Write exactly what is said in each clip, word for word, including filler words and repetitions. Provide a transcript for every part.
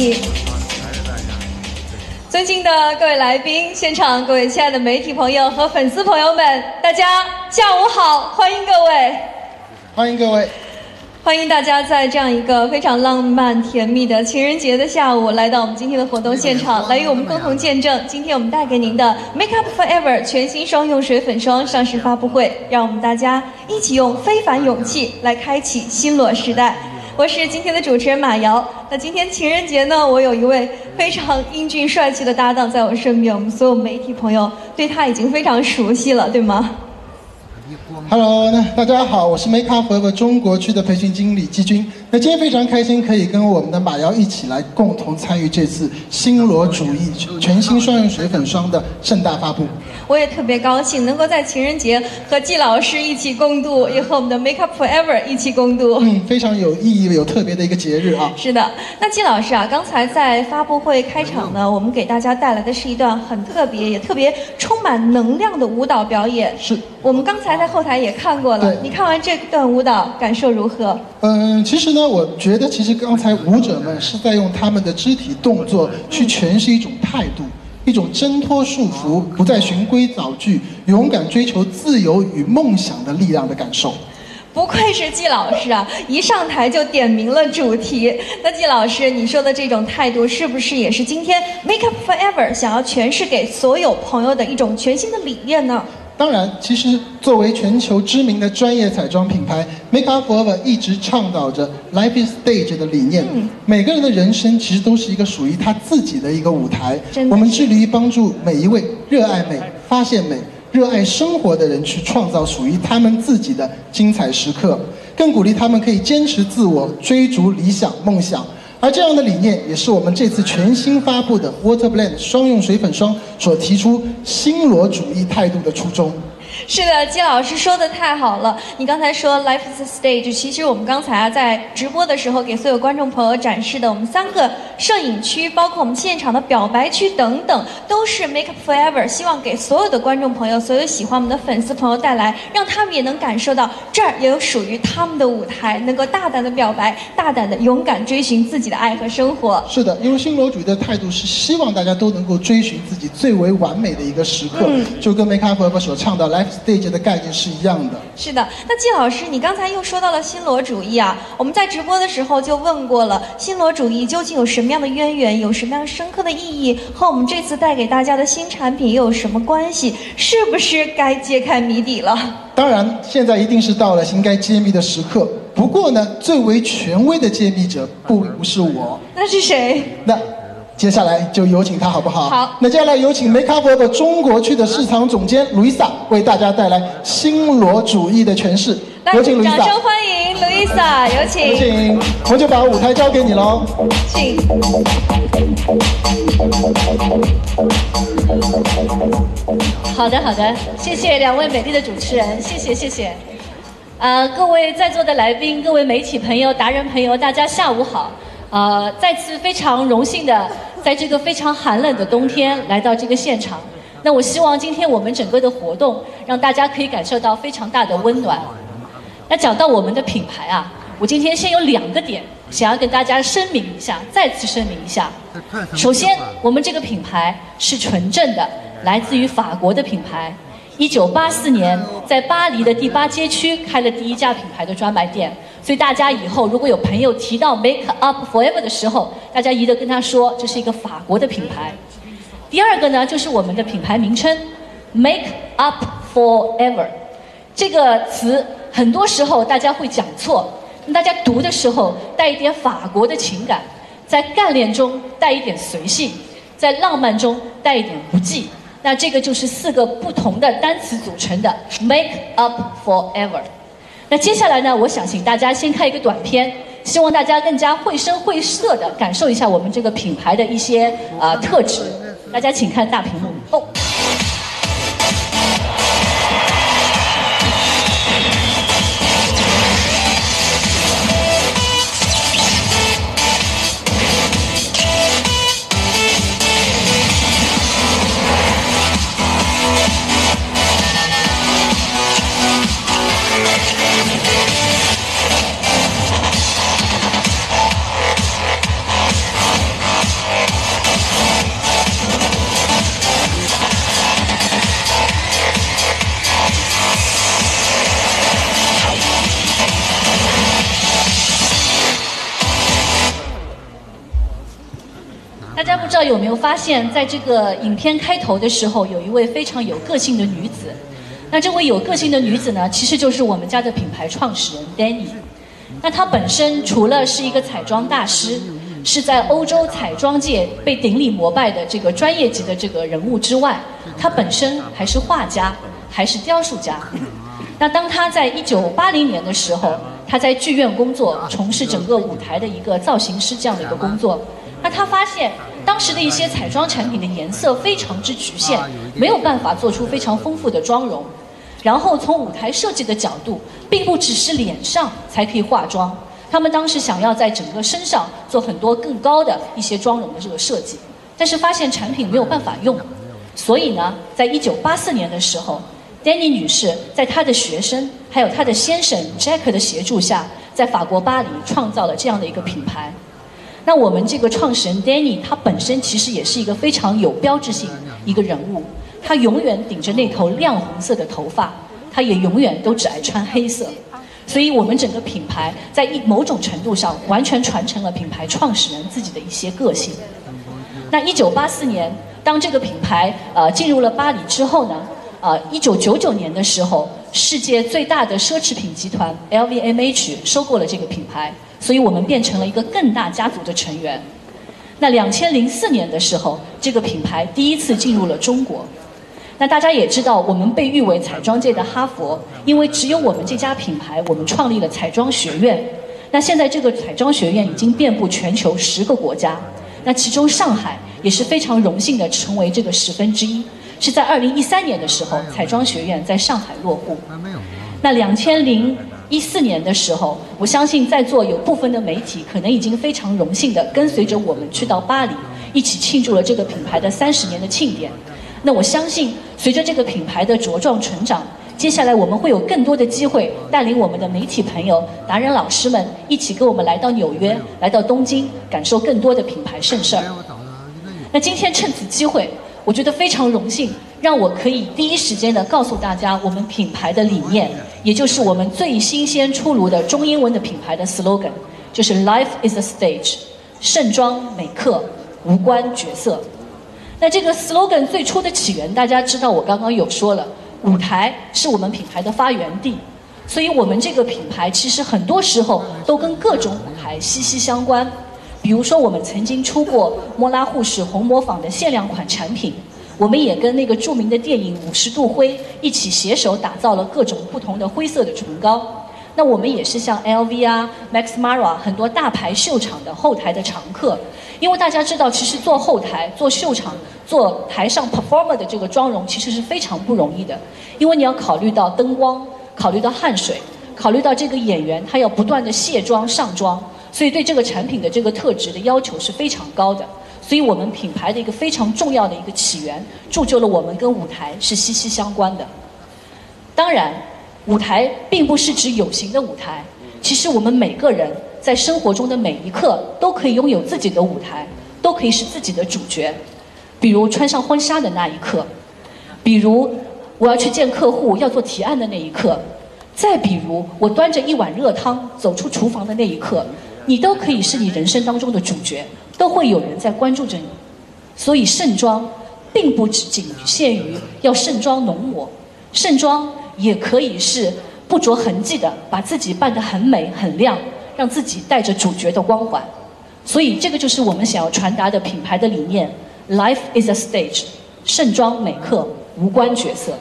意。尊敬的各位来宾，现场各位亲爱的媒体朋友和粉丝朋友们，大家下午好，欢迎各位， 欢迎各位。 欢迎大家在这样一个非常浪漫甜蜜的情人节的下午，来到我们今天的活动现场，来与我们共同见证今天我们带给您的 Make Up Forever 全新双用水粉霜上市发布会，让我们大家一起用非凡勇气来开启新裸时代。我是今天的主持人马瑶。那今天情人节呢，我有一位非常英俊帅气的搭档在我身边，我们所有媒体朋友对他已经非常熟悉了，对吗？ Hello， 那大家好，我是 Make Up Forever 中国区的培训经理季军。那今天非常开心，可以跟我们的马瑶一起来共同参与这次新罗主义全新双用水粉霜的盛大发布。 我也特别高兴能够在情人节和季老师一起共度，也和我们的 Make Up Forever 一起共度。 嗯，非常有意义、有特别的一个节日啊。 是的，那季老师啊，刚才在发布会开场呢，我们给大家带来的是一段很特别，也特别充满能量的舞蹈表演。 是。 我们刚才在后台也看过了，你看完这段舞蹈感受如何？ 嗯，其实呢，我觉得其实刚才舞者们是在用他们的肢体动作去诠释一种态度，一种挣脱束缚、不再循规蹈矩、勇敢追求自由与梦想的力量的感受。 不愧是季老师啊！一上台就点明了主题。那季老师，你说的这种态度，是不是也是今天 Make Up Forever 想要诠释给所有朋友的一种全新的理念呢？ 当然，其实作为全球知名的专业彩妆品牌 ，Make Up Forever 一直倡导着 Life is Stage 的理念。嗯、每个人的人生其实都是一个属于他自己的一个舞台。我们致力于帮助每一位热爱美、发现美、热爱生活的人去创造属于他们自己的精彩时刻，更鼓励他们可以坚持自我，追逐理想梦想。 而这样的理念，也是我们这次全新发布的 Water Blend 双用水粉霜所提出新罗主义态度的初衷。 是的，季老师说的太好了。你刚才说 Life is a Stage， 其实我们刚才啊在直播的时候给所有观众朋友展示的，我们三个摄影区，包括我们现场的表白区等等，都是 Make Up Forever 希望给所有的观众朋友、所有喜欢我们的粉丝朋友带来，让他们也能感受到这儿也有属于他们的舞台，能够大胆的表白，大胆的勇敢追寻自己的爱和生活。是的， 因为新罗主义的态度是希望大家都能够追寻自己最为完美的一个时刻，嗯、就跟 Make Up Forever 所倡导 Life Stage 的概念是一样的。 是的，那季老师，你刚才又说到了新罗主义啊，我们在直播的时候就问过了，新罗主义究竟有什么样的渊源，有什么样深刻的意义，和我们这次带给大家的新产品又有什么关系？是不是该揭开谜底了？ 当然，现在一定是到了应该揭秘的时刻。不过呢，最为权威的揭秘者不不是我， 那是谁？ 那。 接下来就有请他好不好？ 好。 那接下来有请 Make Up Forever 中国区的市场总监 Louisa 为大家带来新罗主义的诠释。有请 Louisa。 掌声欢迎 Louisa， 有请。 有请，我就把舞台交给你喽。 请。 好的，好的，谢谢两位美丽的主持人，谢谢，谢谢。呃，各位在座的来宾，各位媒体朋友、达人朋友，大家下午好。 呃，再次非常荣幸的，在这个非常寒冷的冬天来到这个现场。那我希望今天我们整个的活动，让大家可以感受到非常大的温暖。那讲到我们的品牌啊，我今天先有两个点想要跟大家声明一下，再次声明一下。首先，我们这个品牌是纯正的，来自于法国的品牌。 一九八四年，在巴黎的第八街区开了第一家品牌的专卖店，所以大家以后如果有朋友提到 Make Up Forever 的时候，大家一定跟他说这是一个法国的品牌。第二个呢，就是我们的品牌名称 Make Up Forever 这个词，很多时候大家会讲错，大家读的时候带一点法国的情感，在干练中带一点随性，在浪漫中带一点不羁。 那这个就是四个不同的单词组成的 Make Up Forever。那接下来呢，我想请大家先看一个短片，希望大家更加绘声绘色的感受一下我们这个品牌的一些啊、呃、特质。大家请看大屏幕哦。 道有没有发现，在这个影片开头的时候，有一位非常有个性的女子。那这位有个性的女子呢，其实就是我们家的品牌创始人 Danny。那她本身除了是一个彩妆大师，是在欧洲彩妆界被顶礼膜拜的这个专业级的这个人物之外，她本身还是画家，还是雕塑家。那当她在一九八零年的时候，她在剧院工作，从事整个舞台的一个造型师这样的一个工作。那她发现当时的一些彩妆产品的颜色非常之局限，没有办法做出非常丰富的妆容。然后从舞台设计的角度，并不只是脸上才可以化妆，他们当时想要在整个身上做很多更高的一些妆容的这个设计，但是发现产品没有办法用，所以呢，在一九八四年的时候，丹妮女士在她的学生还有她的先生 Jack 的协助下，在法国巴黎创造了这样的一个品牌。那我们这个创始人 Danny， 她本身其实也是一个非常有标志性一个人物，她永远顶着那头亮红色的头发，她也永远都只爱穿黑色，所以我们整个品牌在一某种程度上完全传承了品牌创始人自己的一些个性。那一九八四年，当这个品牌呃进入了巴黎之后呢，呃一九九九年的时候，世界最大的奢侈品集团 L V M H 收购了这个品牌。所以我们变成了一个更大家族的成员。那两千零四年的时候，这个品牌第一次进入了中国。那大家也知道，我们被誉为彩妆界的哈佛，因为只有我们这家品牌，我们创立了彩妆学院。那现在这个彩妆学院已经遍布全球十个国家，那其中上海也是非常荣幸的成为这个十分之一。是在二零一三年的时候，彩妆学院在上海落户。那两千零一四年的时候，我相信在座有部分的媒体可能已经非常荣幸的跟随着我们去到巴黎，一起庆祝了这个品牌的三十年的庆典。那我相信，随着这个品牌的茁壮成长，接下来我们会有更多的机会带领我们的媒体朋友、达人老师们一起跟我们来到纽约、来到东京，感受更多的品牌盛事儿。那今天趁此机会，我觉得非常荣幸，让我可以第一时间的告诉大家我们品牌的理念，也就是我们最新鲜出炉的中英文的品牌的 slogan， 就是 Life is a stage， 盛装美克，无关角色。那这个 slogan 最初的起源，大家知道，我刚刚有说了，舞台是我们品牌的发源地，所以我们这个品牌其实很多时候都跟各种舞台息息相关。比如说，我们曾经出过莫拉护士红模仿的限量款产品，我们也跟那个著名的电影《五十度灰》一起携手打造了各种不同的灰色的唇膏。那我们也是像 L V 啊、Max Mara 很多大牌秀场的后台的常客，因为大家知道，其实做后台、做秀场、做台上 performer 的这个妆容其实是非常不容易的，因为你要考虑到灯光，考虑到汗水，考虑到这个演员他要不断的卸妆上妆。所以对这个产品的这个特质的要求是非常高的，所以我们品牌的一个非常重要的一个起源，铸就了我们跟舞台是息息相关的。当然，舞台并不是指有形的舞台，其实我们每个人在生活中的每一刻都可以拥有自己的舞台，都可以是自己的主角。比如穿上婚纱的那一刻，比如我要去见客户要做提案的那一刻，再比如我端着一碗热汤走出厨房的那一刻，你都可以是你人生当中的主角，都会有人在关注着你。所以盛装并不只仅限于要盛装浓抹，盛装也可以是不着痕迹的把自己扮得很美很亮，让自己带着主角的光环。所以这个就是我们想要传达的品牌的理念， Life is a stage， 盛装美克，无关角色。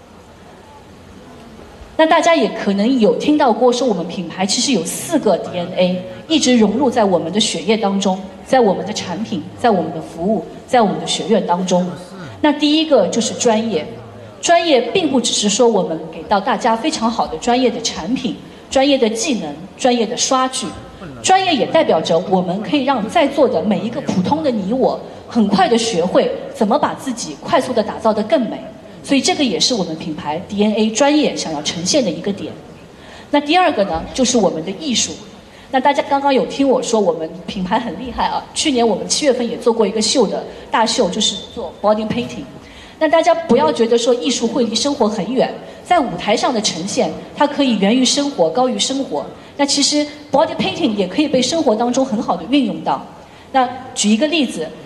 那大家也可能有听到过说，我们品牌其实有四个 D N A 一直融入在我们的血液当中，在我们的产品，在我们的服务，在我们的学院当中。那第一个就是专业，专业并不只是说我们给到大家非常好的专业的产品、专业的技能、专业的刷具，专业也代表着我们可以让在座的每一个普通的你我很快的学会怎么把自己快速的打造得更美。所以这个也是我们品牌 D N A 专业想要呈现的一个点。那第二个呢，就是我们的艺术。那大家刚刚有听我说，我们品牌很厉害啊。去年我们七月份也做过一个秀的大秀，就是做 body painting。那大家不要觉得说艺术会离生活很远，在舞台上的呈现，它可以源于生活，高于生活。那其实 body painting 也可以被生活当中很好的运用到。那举一个例子，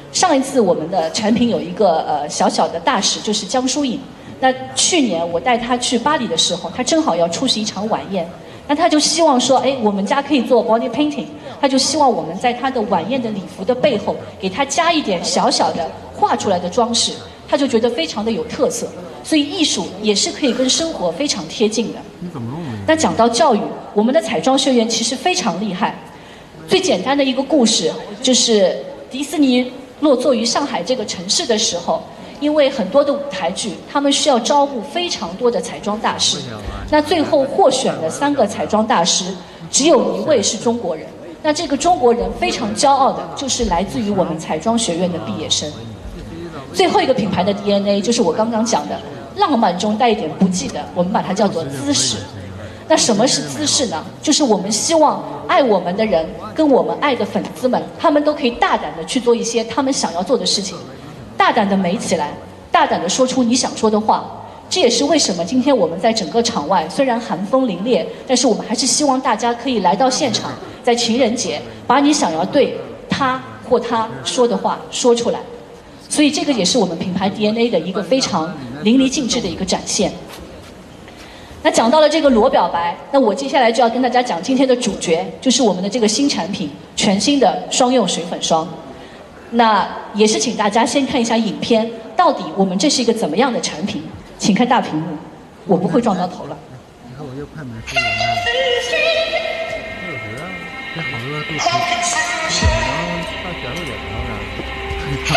上一次我们的产品有一个呃小小的大使，就是江疏影。那去年我带他去巴黎的时候，他正好要出席一场晚宴，那他就希望说，哎，我们家可以做 body painting， 他就希望我们在他的晚宴的礼服的背后给他加一点小小的画出来的装饰，他就觉得非常的有特色。所以艺术也是可以跟生活非常贴近的。那讲到教育，我们的彩妆学院其实非常厉害。最简单的一个故事就是迪士尼落座于上海这个城市的时候，因为很多的舞台剧，他们需要招募非常多的彩妆大师。那最后获选的三个彩妆大师，只有一位是中国人。那这个中国人非常骄傲的，就是来自于我们彩妆学院的毕业生。最后一个品牌的 D N A 就是我刚刚讲的，浪漫中带一点不羁的，我们把它叫做姿势。那什么是姿势呢？就是我们希望爱我们的人跟我们爱的粉丝们，他们都可以大胆的去做一些他们想要做的事情，大胆的美起来，大胆的说出你想说的话。这也是为什么今天我们在整个场外虽然寒风凛冽，但是我们还是希望大家可以来到现场，在情人节把你想要对他或他说的话说出来。所以这个也是我们品牌 D N A 的一个非常淋漓尽致的一个展现。那讲到了这个裸表白，那我接下来就要跟大家讲今天的主角，就是我们的这个新产品，全新的双用水粉霜。那也是请大家先看一下影片，到底我们这是一个怎么样的产品？请看大屏幕，我不会撞到头了。 你看我这快门出来了，六十啊，这好多都是，然后到小六点了。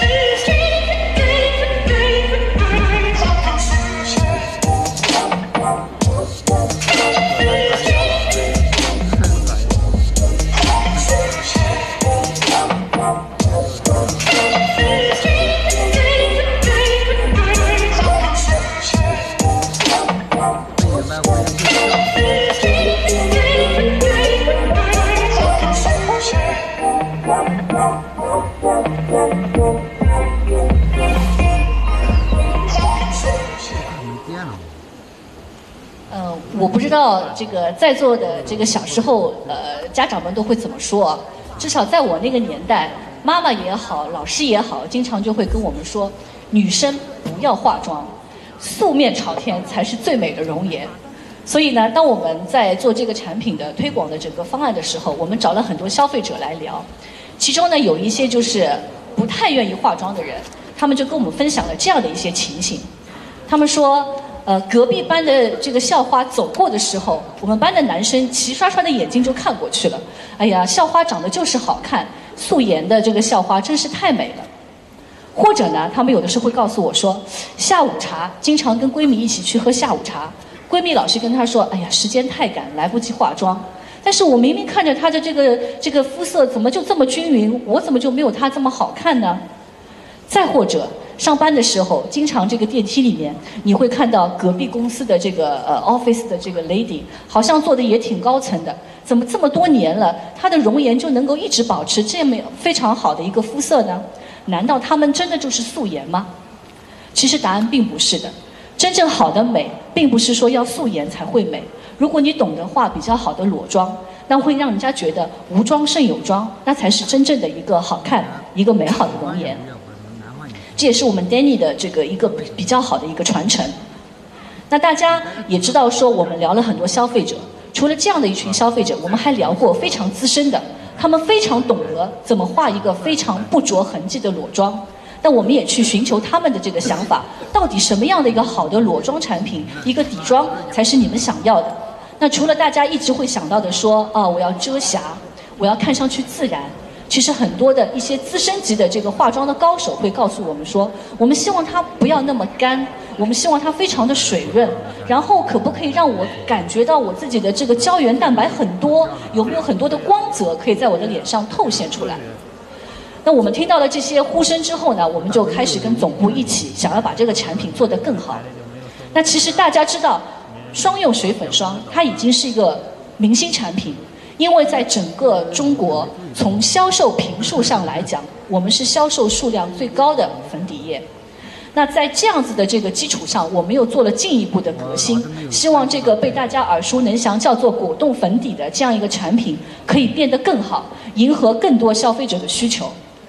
我不知道这个在座的这个小时候，呃，家长们都会怎么说？至少在我那个年代，妈妈也好，老师也好，经常就会跟我们说，女生不要化妆，素面朝天才是最美的容颜。所以呢，当我们在做这个产品的推广的整个方案的时候，我们找了很多消费者来聊，其中呢有一些就是不太愿意化妆的人，他们就跟我们分享了这样的一些情形，他们说。呃，隔壁班的这个校花走过的时候，我们班的男生齐刷刷的眼睛就看过去了。哎呀，校花长得就是好看，素颜的这个校花真是太美了。或者呢，他们有的时候会告诉我说，下午茶经常跟闺蜜一起去喝下午茶，闺蜜老是跟她说，哎呀，时间太赶，来不及化妆。但是我明明看着她的这个这个肤色怎么就这么均匀，我怎么就没有她这么好看呢？再或者。上班的时候，经常这个电梯里面，你会看到隔壁公司的这个呃 office 的这个 lady， 好像做的也挺高层的，怎么这么多年了，她的容颜就能够一直保持这么非常好的一个肤色呢？难道她们真的就是素颜吗？其实答案并不是的，真正好的美，并不是说要素颜才会美。如果你懂得化比较好的裸妆，那会让人家觉得无妆胜有妆，那才是真正的一个好看、一个美好的容颜。这也是我们 Danny 的这个一个比较好的一个传承。那大家也知道说，我们聊了很多消费者，除了这样的一群消费者，我们还聊过非常资深的，他们非常懂得怎么画一个非常不着痕迹的裸妆。那我们也去寻求他们的这个想法，到底什么样的一个好的裸妆产品，一个底妆才是你们想要的？那除了大家一直会想到的说，哦，我要遮瑕，我要看上去自然。其实很多的一些资深级的这个化妆的高手会告诉我们说，我们希望它不要那么干，我们希望它非常的水润，然后可不可以让我感觉到我自己的这个胶原蛋白很多，有没有很多的光泽可以在我的脸上透现出来？那我们听到了这些呼声之后呢，我们就开始跟总部一起想要把这个产品做得更好。那其实大家知道，双用水粉霜它已经是一个明星产品。因为在整个中国，从销售瓶数上来讲，我们是销售数量最高的粉底液。那在这样子的这个基础上，我们又做了进一步的革新，希望这个被大家耳熟能详叫做果冻粉底的这样一个产品，可以变得更好，迎合更多消费者的需求。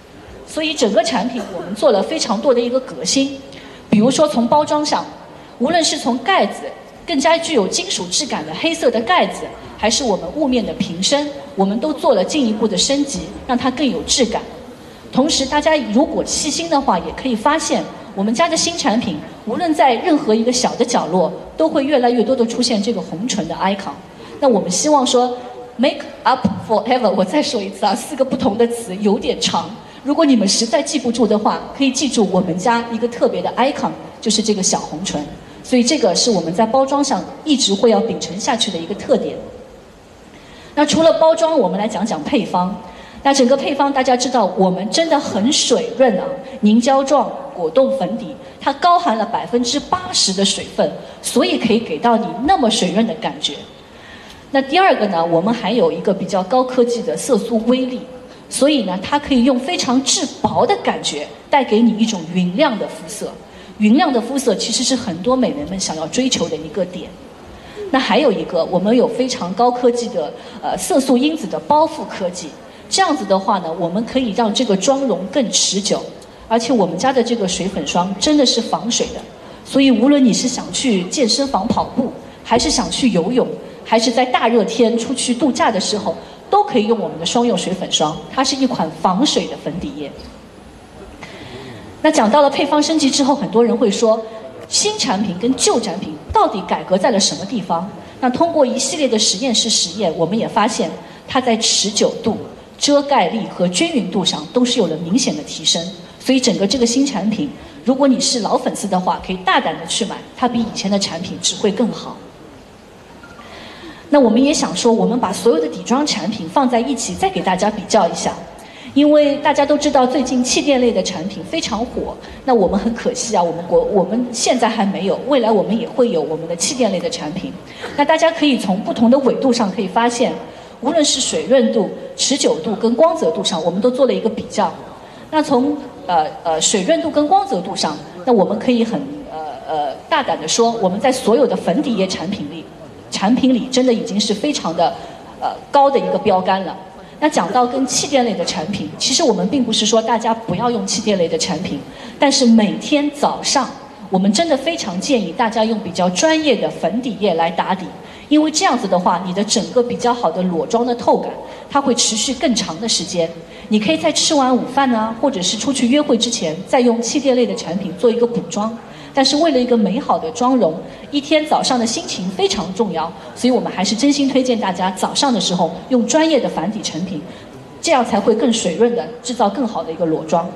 所以整个产品我们做了非常多的一个革新，比如说从包装上，无论是从盖子更加具有金属质感的黑色的盖子，还是我们雾面的瓶身，我们都做了进一步的升级，让它更有质感。同时大家如果细心的话，也可以发现我们家的新产品无论在任何一个小的角落，都会越来越多的出现这个红唇的 icon。 那我们希望说 make up forever， 我再说一次啊，四个不同的词有点长，如果你们实在记不住的话，可以记住我们家一个特别的 icon， 就是这个小红唇。所以这个是我们在包装上一直会要秉承下去的一个特点。那除了包装，我们来讲讲配方。那整个配方大家知道，我们真的很水润啊，凝胶状果冻粉底，它高含了百分之八十的水分，所以可以给到你那么水润的感觉。那第二个呢，我们还有一个比较高科技的色素微粒，所以呢，它可以用非常质薄的感觉带给你一种匀亮的肤色。匀亮的肤色其实是很多美眉们想要追求的一个点。那还有一个，我们有非常高科技的呃色素因子的包覆科技，这样子的话呢，我们可以让这个妆容更持久。而且我们家的这个水粉霜真的是防水的，所以无论你是想去健身房跑步，还是想去游泳，还是在大热天出去度假的时候，都可以用我们的双用水粉霜，它是一款防水的粉底液。那讲到了配方升级之后，很多人会说，新产品跟旧产品到底改革在了什么地方？那通过一系列的实验室实验，我们也发现它在持久度、遮盖力和均匀度上都是有了明显的提升。所以整个这个新产品，如果你是老粉丝的话，可以大胆的去买，它比以前的产品只会更好。那我们也想说，我们把所有的底妆产品放在一起，再给大家比较一下。因为大家都知道最近气垫类的产品非常火，那我们很可惜啊，我们国我们现在还没有，未来我们也会有我们的气垫类的产品。那大家可以从不同的纬度上可以发现，无论是水润度、持久度跟光泽度上，我们都做了一个比较。那从呃呃水润度跟光泽度上，那我们可以很呃呃大胆的说，我们在所有的粉底液产品里，产品里真的已经是非常的呃高的一个标杆了。那讲到跟气垫类的产品，其实我们并不是说大家不要用气垫类的产品，但是每天早上我们真的非常建议大家用比较专业的粉底液来打底，因为这样子的话，你的整个比较好的裸妆的透感，它会持续更长的时间。你可以在吃完午饭啊，或者是出去约会之前，再用气垫类的产品做一个补妆。但是为了一个美好的妆容，一天早上的心情非常重要，所以我们还是真心推荐大家早上的时候用专业的粉底成品，这样才会更水润的制造更好的一个裸妆。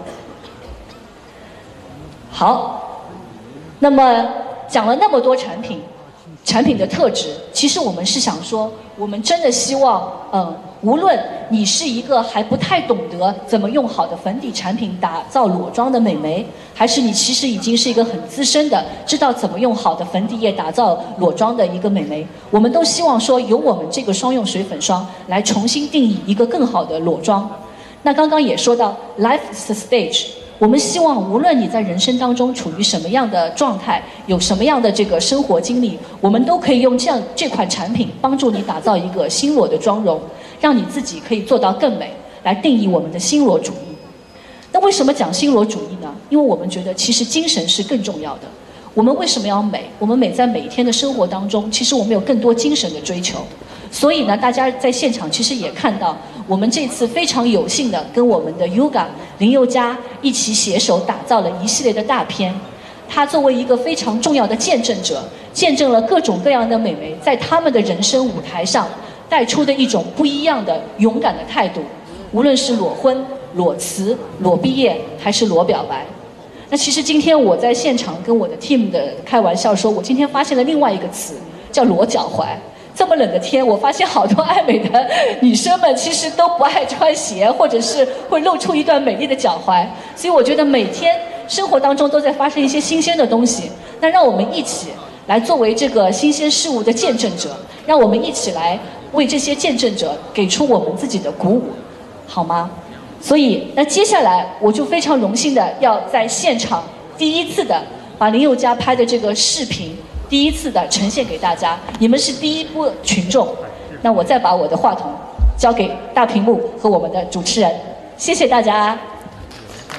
好，那么讲了那么多产品，产品的特质，其实我们是想说，我们真的希望，嗯，无论你是一个还不太懂得怎么用好的粉底产品打造裸妆的美眉，还是你其实已经是一个很资深的，知道怎么用好的粉底液打造裸妆的一个美眉，我们都希望说，由我们这个双用水粉霜来重新定义一个更好的裸妆。那刚刚也说到 ，Life is a stage。我们希望，无论你在人生当中处于什么样的状态，有什么样的这个生活经历，我们都可以用这样这款产品帮助你打造一个新裸的妆容，让你自己可以做到更美，来定义我们的新裸主义。那为什么讲新裸主义呢？因为我们觉得其实精神是更重要的。我们为什么要美？我们美在每一天的生活当中，其实我们有更多精神的追求。所以呢，大家在现场其实也看到，我们这次非常有幸的跟我们的 Yuga 林宥嘉一起携手打造了一系列的大片。他作为一个非常重要的见证者，见证了各种各样的美眉在他们的人生舞台上带出的一种不一样的勇敢的态度，无论是裸婚、裸辞、裸毕业还是裸表白。那其实今天我在现场跟我的 team 的开玩笑说，我今天发现了另外一个词，叫裸脚踝。这么冷的天，我发现好多爱美的女生们其实都不爱穿鞋，或者是会露出一段美丽的脚踝。所以我觉得每天生活当中都在发生一些新鲜的东西，那让我们一起来作为这个新鲜事物的见证者，让我们一起来为这些见证者给出我们自己的鼓舞，好吗？所以那接下来我就非常荣幸的要在现场第一次的把林宥嘉拍的这个视频第一次的呈现给大家，你们是第一波群众，那我再把我的话筒交给大屏幕和我们的主持人，谢谢大家。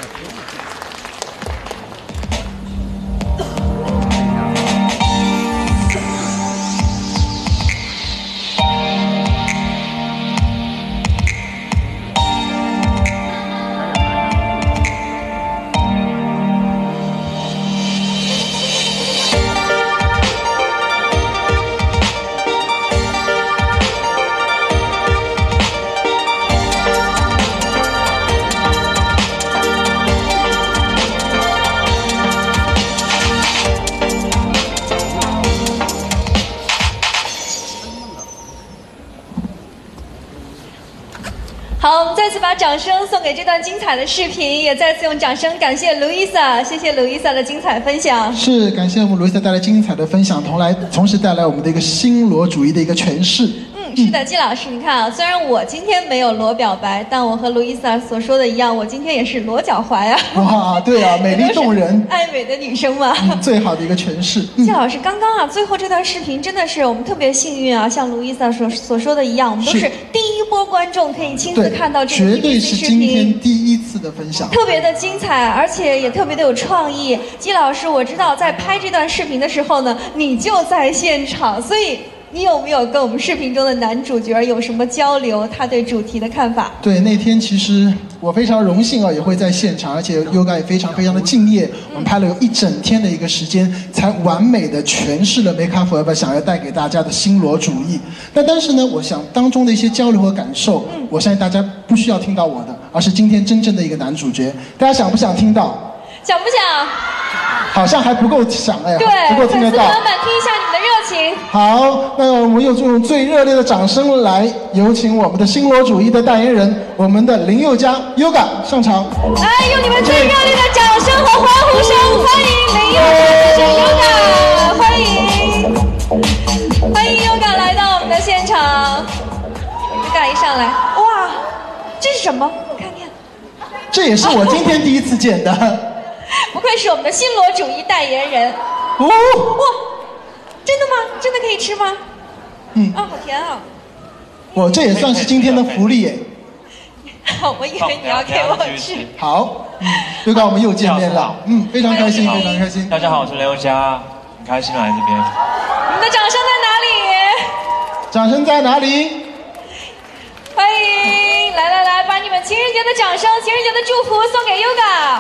好，我们再次把掌声送给这段精彩的视频，也再次用掌声感谢 Louisa， 谢谢 Louisa 的精彩分享。 是，感谢我们 Louisa 带来精彩的分享，同来同时带来我们的一个新罗主义的一个诠释。 嗯，是的，季老师，你看啊，虽然我今天没有裸表白，但我和 Louisa 所说的一样，我今天也是裸脚踝啊。 哇，对啊，美丽动人， 爱美的女生嘛。 嗯，最好的一个诠释。 季老师，刚刚啊，最后这段视频真的是我们特别幸运啊，像 Louisa 所所说的一样，我们都是第一波观众，可以亲自看到这个 P P C 视频， 绝对是今天第一次的分享， 特别的精彩，而且也特别的有创意。季老师，我知道在拍这段视频的时候呢，你就在现场，所以你有没有跟我们视频中的男主角有什么交流？他对主题的看法？ 对，那天其实我非常荣幸啊，也会在现场，而且 Yoga 也非常非常的敬业。我们拍了有一整天的一个时间，才完美的诠释了 Make Up Forever 想要带给大家的新罗主义。那但是呢，我想当中的一些交流和感受，嗯、我相信大家不需要听到我的，而是今天真正的一个男主角。大家想不想听到？ 想不想？ 好像还不够响哎， 对， 不够听得到。 粉丝朋友们，听一下你们的热情。 好，那我们用用最热烈的掌声来有请我们的新罗主义的代言人，我们的林宥嘉 Yoga 上场。 来，用你们最热烈的掌声和欢呼声，欢迎林宥嘉先生 Yoga， 欢迎，欢迎 Yoga 来到我们的现场。Yoga 一上来，哇，这是什么？我看看。 这也是我今天第一次见的。 不愧是我们的新罗主义代言人。 哦， 哇，真的吗？真的可以吃吗？ 嗯。 啊，好甜啊！ 我这也算是今天的福利耶。 我以为你要给我吃。 好，嗯，又跟我们又见面了，嗯，非常开心，非常开心。 大家好，我是林宥嘉，很开心来这边。 你们的掌声在哪里？ 掌声在哪里？ 欢迎，来来来，把你们情人节的掌声、情人节的祝福送给 Yoga。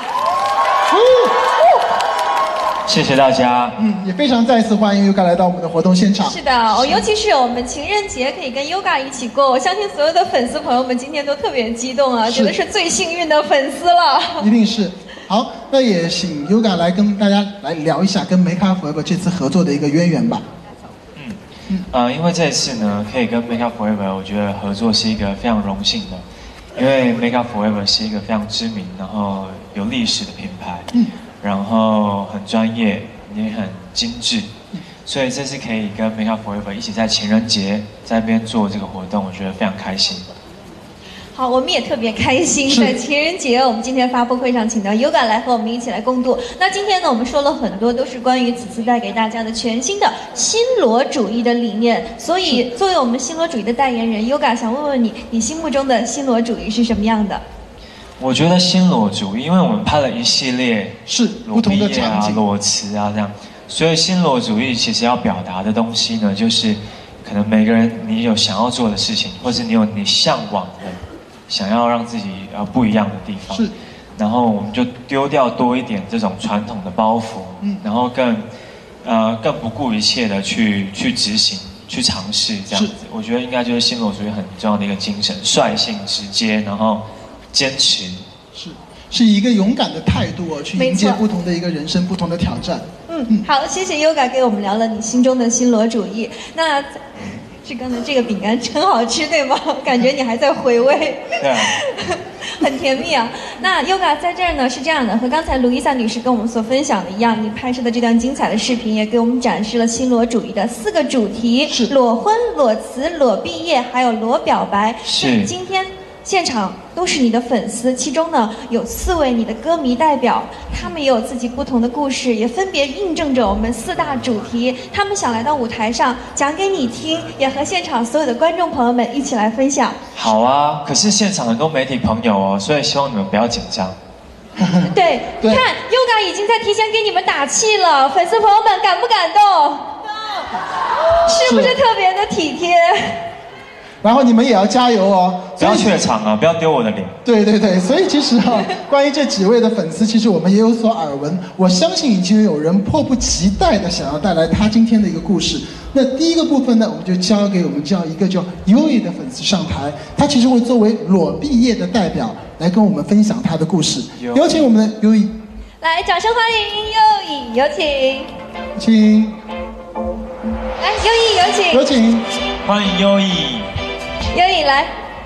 谢谢大家。 嗯，也非常再次欢迎 Yoga 来到我们的活动现场。 是的，哦，尤其是我们情人节可以跟 Yoga 一起过，我相信所有的粉丝朋友们今天都特别激动啊，觉得是最幸运的粉丝了。 一定是。好，那也请 Yoga 来跟大家来聊一下跟 Make Up Forever 这次合作的一个渊源吧。 嗯嗯，呃，因为这一次呢，可以跟 Make Up Forever， 我觉得合作是一个非常荣幸的。因为 Make Up Forever 是一个非常知名，然后有历史的品牌，嗯，然后很专业，也很精致，所以这次可以跟 Make Up Forever 一起在情人节在那边做这个活动，我觉得非常开心。 好，我们也特别开心，在情人节，我们今天发布会上请到 Yoga 来和我们一起来共度。那今天呢，我们说了很多，都是关于此次带给大家的全新的新罗主义的理念。所以，作为我们新罗主义的代言人 ，Yoga 想问问你，你心目中的新罗主义是什么样的？ 我觉得新裸主义，因为我们拍了一系列是不同的场景、 裸辞啊这样，所以新裸主义其实要表达的东西呢，就是可能每个人你有想要做的事情，或是你有你向往的。想要让自己呃不一样的地方， 是， 然后我们就丢掉多一点这种传统的包袱，嗯，然后更呃更不顾一切的去去执行、去尝试这样子。我觉得应该就是新罗主义很重要的一个精神：率性、直接，然后坚持。 是，是一个勇敢的态度哦，去迎接不同的一个人生、不同的挑战。 嗯嗯，好，谢谢 Yoga 给我们聊了你心中的新罗主义。那。这刚才这个饼干真好吃，对吗？感觉你还在回味， 对啊， 很甜蜜啊。那 Yoga 在这儿呢是这样的，和刚才卢伊萨女士跟我们所分享的一样，你拍摄的这段精彩的视频也给我们展示了新罗主义的四个主题： 是裸婚、裸辞、裸毕业，还有裸表白。 是今天。现场都是你的粉丝，其中呢有四位你的歌迷代表，他们也有自己不同的故事，也分别印证着我们四大主题。他们想来到舞台上讲给你听，也和现场所有的观众朋友们一起来分享。 好啊，可是现场很多媒体朋友哦，所以希望你们不要紧张。 对，你看 Yoga 已经在提前给你们打气了，粉丝朋友们感不感动？是不是特别的体贴？ 然后你们也要加油哦， 不要怯场啊，不要丢我的脸。 对对对，所以其实啊，关于这几位的粉丝，其实我们也有所耳闻。我相信已经有人迫不及待的想要带来他今天的一个故事。那第一个部分呢，我们就交给我们这样一个叫 Yoyi 的粉丝上台，他其实会作为裸毕业的代表来跟我们分享他的故事。有请我们的 Yoyi， 来，掌声欢迎 Yoyi， 有请， 请， 来 Yoyi 有请， 有请， 欢迎优异。 Yoyi 来，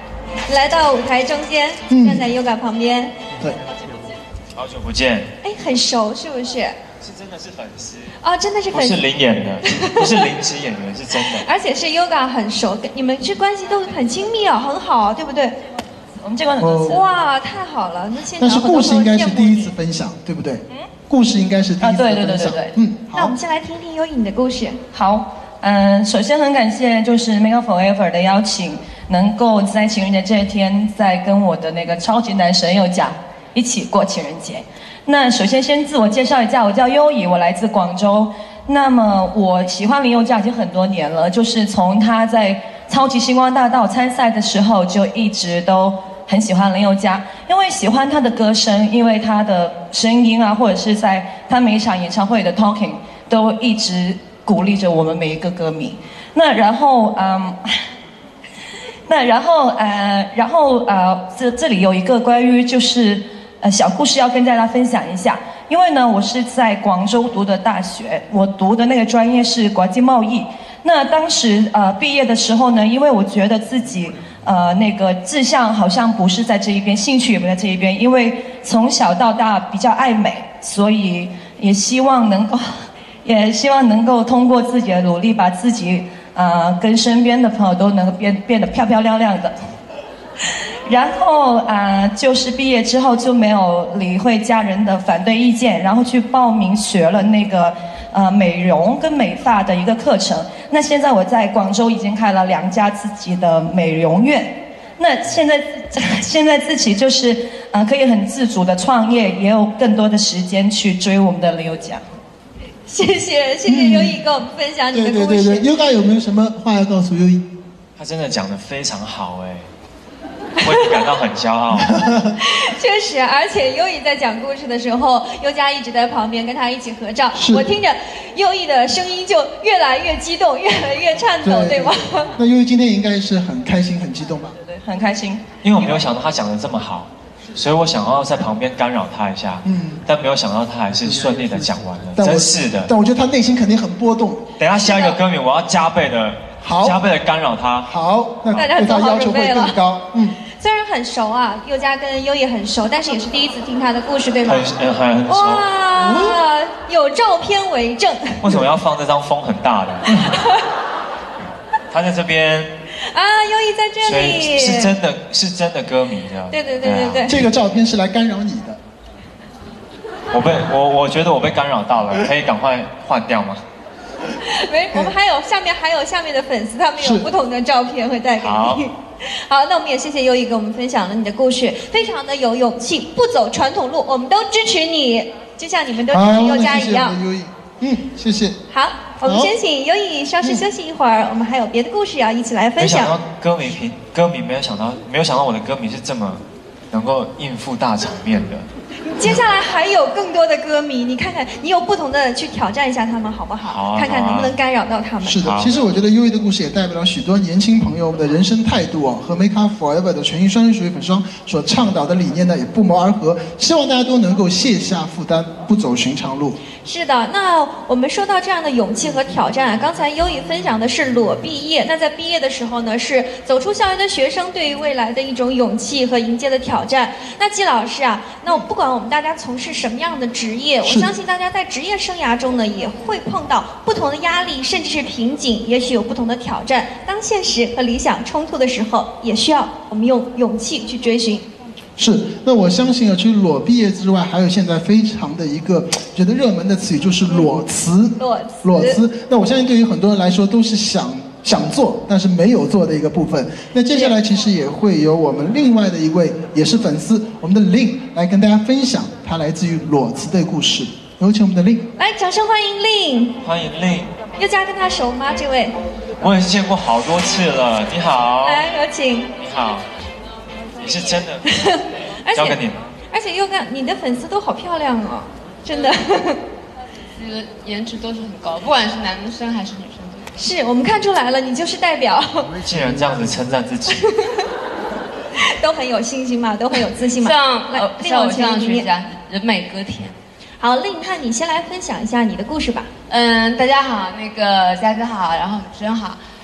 来到舞台中间， 嗯站在 Yoga 旁边。 对， 好久不见， 哎，很熟是不是？ 是真的是粉丝， 哦，真的是粉丝， 不是临演的，不是临时演员，是真的。 而且是 Yoga 很熟，跟你们这关系都很亲密哦，很好，对不对？ 我们见过很多次。 哇，太好了！那现场但是故事应该是第一次很多朋友羡慕分享，对不对？嗯，故事应该是第一次啊对对分享。 对对对嗯，好你那我们。先来听听优颖的故事。 好，嗯、首先很感谢就是 Make Up Forever 的邀请，能够在情人节这一天，再跟我的那个超级男神佑嘉一起过情人节。那首先先自我介绍一下，我叫优怡，我来自广州。那么我喜欢林宥嘉已经很多年了，就是从他在超级星光大道参赛的时候就一直都很喜欢林宥嘉，因为喜欢他的歌声，因为他的声音啊，或者是在他每一场演唱会的 talking 都一直鼓励着我们每一个歌迷。那然后嗯。那然后呃，然后呃，这这里有一个关于就是呃小故事要跟大家分享一下，因为呢我是在广州读的大学，我读的那个专业是国际贸易。那当时呃毕业的时候呢，因为我觉得自己呃那个志向好像不是在这一边，兴趣也不在这一边，因为从小到大比较爱美，所以也希望能够，也希望能够通过自己的努力把自己。呃，跟身边的朋友都能够变变得漂漂亮亮的，然后啊、呃，就是毕业之后就没有理会家人的反对意见，然后去报名学了那个呃美容跟美发的一个课程。那现在我在广州已经开了两家自己的美容院。那现在现在自己就是呃可以很自主的创业，也有更多的时间去追我们的林宥嘉。 谢谢谢谢优颖跟我们分享你的对故事。 对对对，Yoga 有没有什么话要告诉优一？ 他真的讲得非常好哎，我感到很骄傲。 确实，而且优颖在讲故事的时候，优嘉一直在旁边跟他一起合照。 是我听着优异的声音就越来越激动，越来越颤抖，对吗？ 那优一今天应该是很开心、很激动吧？ 对，很开心。 因为我没有想到他讲得这么好，所以我想要在旁边干扰他一下， 嗯但没有想到他还是顺利的讲完了， 但我真是的。 但我觉得他内心肯定很波动。 等一下下一个歌名，我要加倍的， 好加倍的干扰他。 好，那大家对他做好要求会准备了更高。嗯， 虽然很熟啊，佑嘉跟优也很熟，但是也是第一次听他的故事，对吗？ 很很很熟。 哇，有照片为证。 为什么要放这张风很大的？他在这边， 啊，优异在这所里， 以是真的是真的歌迷的。 对对对对对啊这个照片是来干扰你的。 我被我我觉得我被干扰到了，可以赶快换掉吗？ 没，我们还有下面还有下面的粉丝，他们有是不同的照片会带给好你。好，那我们也谢谢优异跟我们分享了你的故事，非常的有勇气，不走传统路，我们都支持你，就像你们都支好， 持优那谢谢嘉一样我。们优一。嗯，谢谢。 好，我们好先请优异稍事休息一会儿，我们还有别的故事要一起来分享没想到。歌迷平歌迷没有想到没有想到我的歌迷是这么能够应付大场面的。 接下来还有更多的歌迷，你看看，你有不同的去挑战一下他们，好不好？ 好啊看看能不能干扰到他们。 是的， 好其实我觉得优一的故事也代表了许多年轻朋友们的人生态度啊，和 Make Up Forever 的全新双人水粉霜所倡导的理念呢也不谋而合。希望大家都能够卸下负担，不走寻常路。 是的，那我们说到这样的勇气和挑战啊，刚才优以分享的是裸毕业，那在毕业的时候呢，是走出校园的学生对于未来的一种勇气和迎接的挑战。那季老师啊，那不管我们大家从事什么样的职业，我是相信大家在职业生涯中呢，也会碰到不同的压力，甚至是瓶颈，也许有不同的挑战。当现实和理想冲突的时候，也需要我们用勇气去追寻。 是，那我相信啊，除了裸毕业之外，还有现在非常的一个觉得热门的词语就是裸辞。 裸辞裸辞。那我相信对于很多人来说都是想想做，但是没有做的一个部分。那接下来其实也会有我们另外的一位也是粉丝，我们的令来跟大家分享他来自于裸辞的故事。有请我们的令。 来，掌声欢迎令。 欢迎令， 佑嘉跟他熟吗？这位， 我也是见过好多次了。你好， 来有请。 你好，你是真的， 而且交给你。 而且佑嘉，你的粉丝都好漂亮哦，真的。 这个颜值都是很高，不管是男生还是女生都有。 是我们看出来了，你就是代表， 竟然这样子称赞自己， 都很有信心嘛，都很有自信嘛。来像呃， 令往像我这样前一面。 学家，人美歌甜。 好，令，那你先来分享一下你的故事吧。 嗯，大家好，那个嘉哥好，然后主持人好。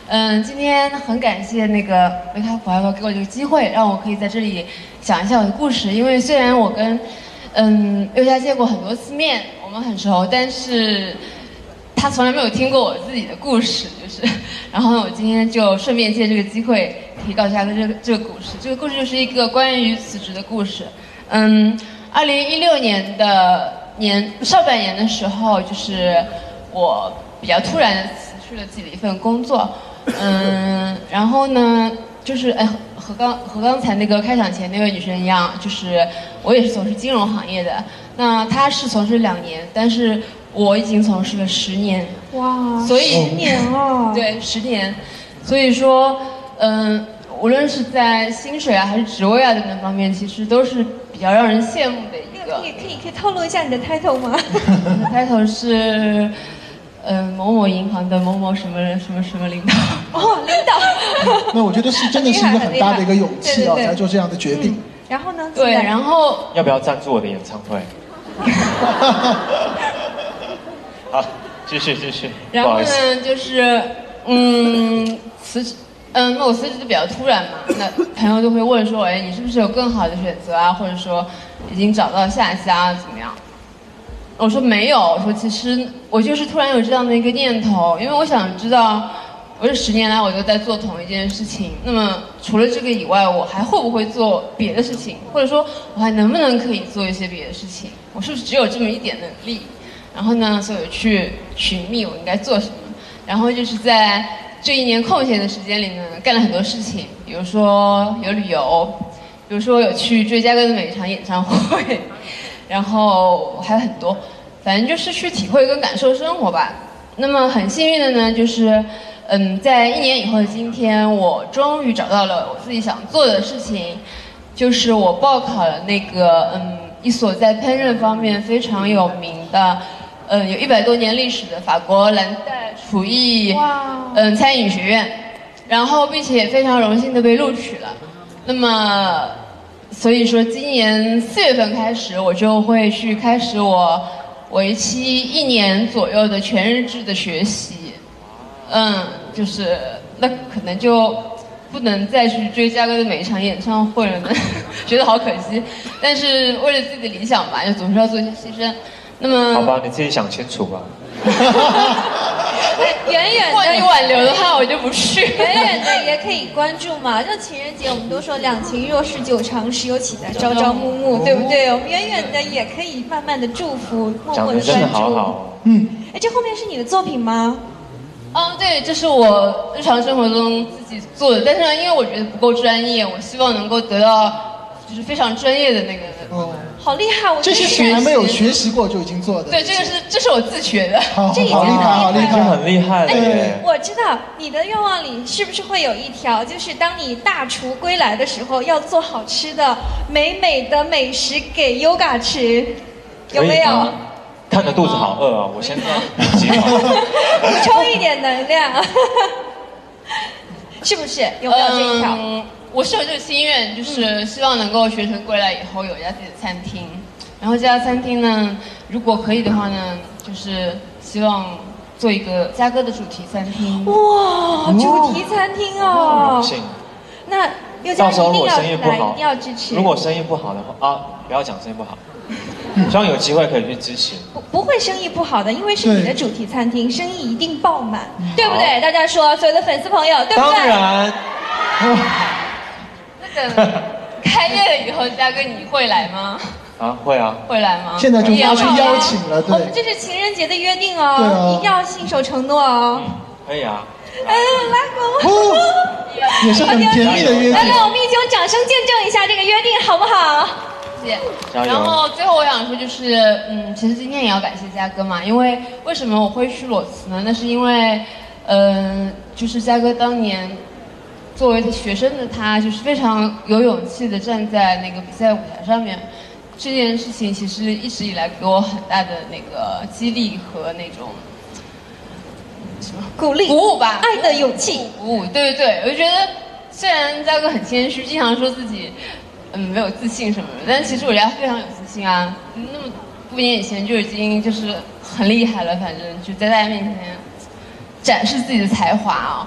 嗯，今天很感谢那个维卡普爱给我这个机会，让我可以在这里讲一下我的故事。因为虽然我跟嗯佑嘉见过很多次面，我们很熟，但是他从来没有听过我自己的故事，就是，然后呢，我今天就顺便借这个机会，可以告诉大家这个这个故事。这个故事就是一个关于辞职的故事。嗯，二零一六年的年上半年的时候，就是我比较突然的辞去了自己的一份工作。嗯，然后呢，就是哎，和刚和刚才那个开场前那位女生一样，就是我也是从事金融行业的。那她是从事两年，但是我已经从事了十年。 哇， 所以十年哦， 对，十年。所以说，嗯，无论是在薪水啊，还是职位啊等等方面，其实都是比较让人羡慕的一个。 可以可以可以透露一下你的 title 吗？ 我的 title 是。嗯，某某银行的某某什么什么什么领导哦，领导。 那我觉得是真的是一个很大的一个勇气啊，才做这样的决定。 嗯、然后呢？ 对，然后要不要赞助我的演唱会？好，继续继续。 然后呢，就是嗯辞职，嗯，那我辞职就比较突然嘛，那朋友就会问说，哎，你是不是有更好的选择啊？或者说已经找到下家怎么样？我说没有，我说其实我就是突然有这样的一个念头，因为我想知道，我这十年来我都在做同一件事情，那么除了这个以外，我还会不会做别的事情，或者说我还能不能可以做一些别的事情？我是不是只有这么一点能力？然后呢，所以我去寻觅我应该做什么，然后就是在这一年空闲的时间里呢，干了很多事情，比如说有旅游，比如说有去追嘉哥的每一场演唱会。然后还有很多，反正就是去体会跟感受生活吧。那么很幸运的呢，就是，嗯，在一年以后的今天，我终于找到了我自己想做的事情，就是我报考了那个嗯一所在烹饪方面非常有名的，嗯有一百多年历史的法国蓝带厨艺嗯餐饮学院，然后并且也非常荣幸的被录取了。那么。所以说，今年四月份开始，我就会去开始我为期一年左右的全日制的学习。嗯，就是那可能就不能再去追嘉哥的每一场演唱会了呢，觉得好可惜。但是为了自己的理想吧，就总是要做一些牺牲。那么， 好吧，你自己想清楚吧。 远远的， 万一挽留的话，我就不去。 远远的也可以关注嘛。就情人节，我们都说两情若是久长，时有起在朝朝暮暮，对不对？我们远远的也可以慢慢的祝福，默默的关注。 讲得真的好好。 嗯。 哎，这后面是你的作品吗？ 嗯，对，这是我日常生活中自己做的，但是呢，因为我觉得不够专业，我希望能够得到就是非常专业的那个。 哦。 好厉害！我这些是还没有学习过就已经做的。 对，这个是这是我自学的。 好， 这已经好厉害，好厉害， 很厉害了耶！ 我知道你的愿望里是不是会有一条，就是当你大厨归来的时候，要做好吃的、美美的美食给 Yoga 吃，有没有？ 看着肚子好饿哦，我先补给好。 补充一点能量，是不是？有没有这一条？ 嗯我是有这个心愿，就是希望能够学成归来以后有一家自己的餐厅，然后这家餐厅呢，如果可以的话呢，就是希望做一个嘉哥的主题餐厅。 哇，主题餐厅哦！ 荣幸。 那佑嘉一定要来，一定要支持。 如果生意不好的话啊，不要讲生意不好，希望有机会可以去支持。 不不会生意不好的，因为是你的主题餐厅，生意一定爆满，对不对？大家说，所有的粉丝朋友，对不对？ 当然。 等开业了以后，嘉哥你会来吗？ 啊，会啊， 会来吗？ 现在就要去邀请了，对。 我们这是情人节的约定哦， 对哦， 一定要信守承诺哦。 嗯，可以啊。 嗯，来我。 也是很甜蜜的约定。 来，让我们一起用掌声见证一下这个约定，好不好？ 谢谢。然后最后我想说就是，嗯，其实今天也要感谢嘉哥嘛，因为为什么我会去裸辞呢？那是因为，嗯、呃，就是嘉哥当年。作为学生的他，就是非常有勇气的站在那个比赛舞台上面，这件事情其实一直以来给我很大的那个激励和那种什么鼓励、 鼓舞吧， 爱的勇气， 鼓舞。对对对，我就觉得虽然嘉哥很谦虚，经常说自己嗯没有自信什么的，但其实我觉得他非常有自信啊。那么多年以前就已经就是很厉害了，反正就在大家面前展示自己的才华啊。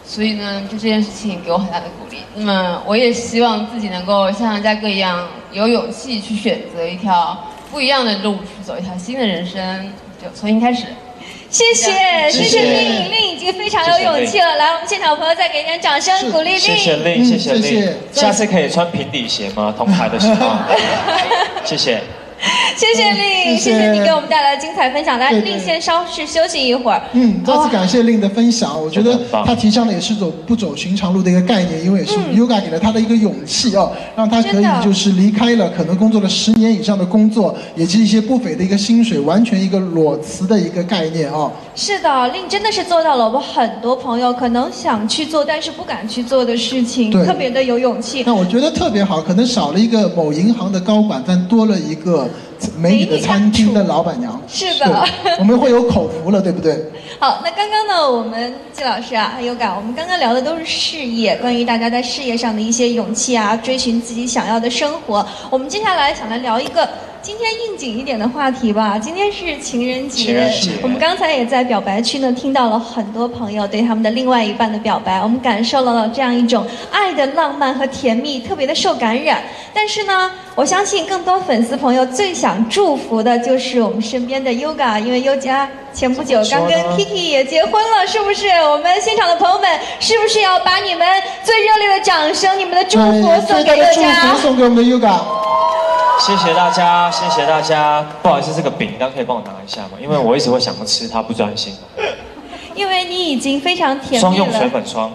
所以呢，就这件事情给我很大的鼓励。那么我也希望自己能够像张家哥一样，有勇气去选择一条不一样的路，去走一条新的人生，就重新开始。 谢谢，谢谢令，令已经非常有勇气了。来，我们现场朋友再给点掌声鼓励令。 谢谢令，谢谢令。 嗯、 下次可以穿平底鞋吗？同台的时候。谢谢。 谢谢令，谢谢你给我们带来的精彩分享。来，令先稍事休息一会儿。 嗯，再次感谢令的分享，我觉得他提倡的也是走不走寻常路的一个概念，因为也是 Yoga 给了他的一个勇气哦，让他可以就是离开了可能工作了十年以上的工作，也是一些不菲的一个薪水，完全一个裸辞的一个概念哦。 是的，令真的是做到了我们很多朋友可能想去做但是不敢去做的事情，特别的有勇气。 那我觉得特别好，可能少了一个某银行的高管，但多了一个美女的餐厅的老板娘。 是的， 我们会有口福了，对不对？ 好，那刚刚呢，我们季老师啊，还有感，我们刚刚聊的都是事业，关于大家在事业上的一些勇气啊，追寻自己想要的生活。我们接下来想来聊一个今天应景一点的话题吧。今天是情人节， 情人节， 我们刚才也在表白区呢听到了很多朋友对他们的另外一半的表白，我们感受了这样一种爱的浪漫和甜蜜，特别的受感染。但是呢，我相信更多粉丝朋友最想祝福的就是我们身边的 Yoga， 因为 Yoga 前不久刚跟 Kiki 也结婚了，是不是？我们现场的朋友们，是不是要把你们最热烈的掌声、你们的祝福送给 Yoga？ 送给我们的 Yoga。 谢谢大家，谢谢大家。不好意思，这个饼干可以帮我拿一下吗？因为我一直会想要吃它，不专心。 因为你已经非常甜蜜了。 双用水粉霜。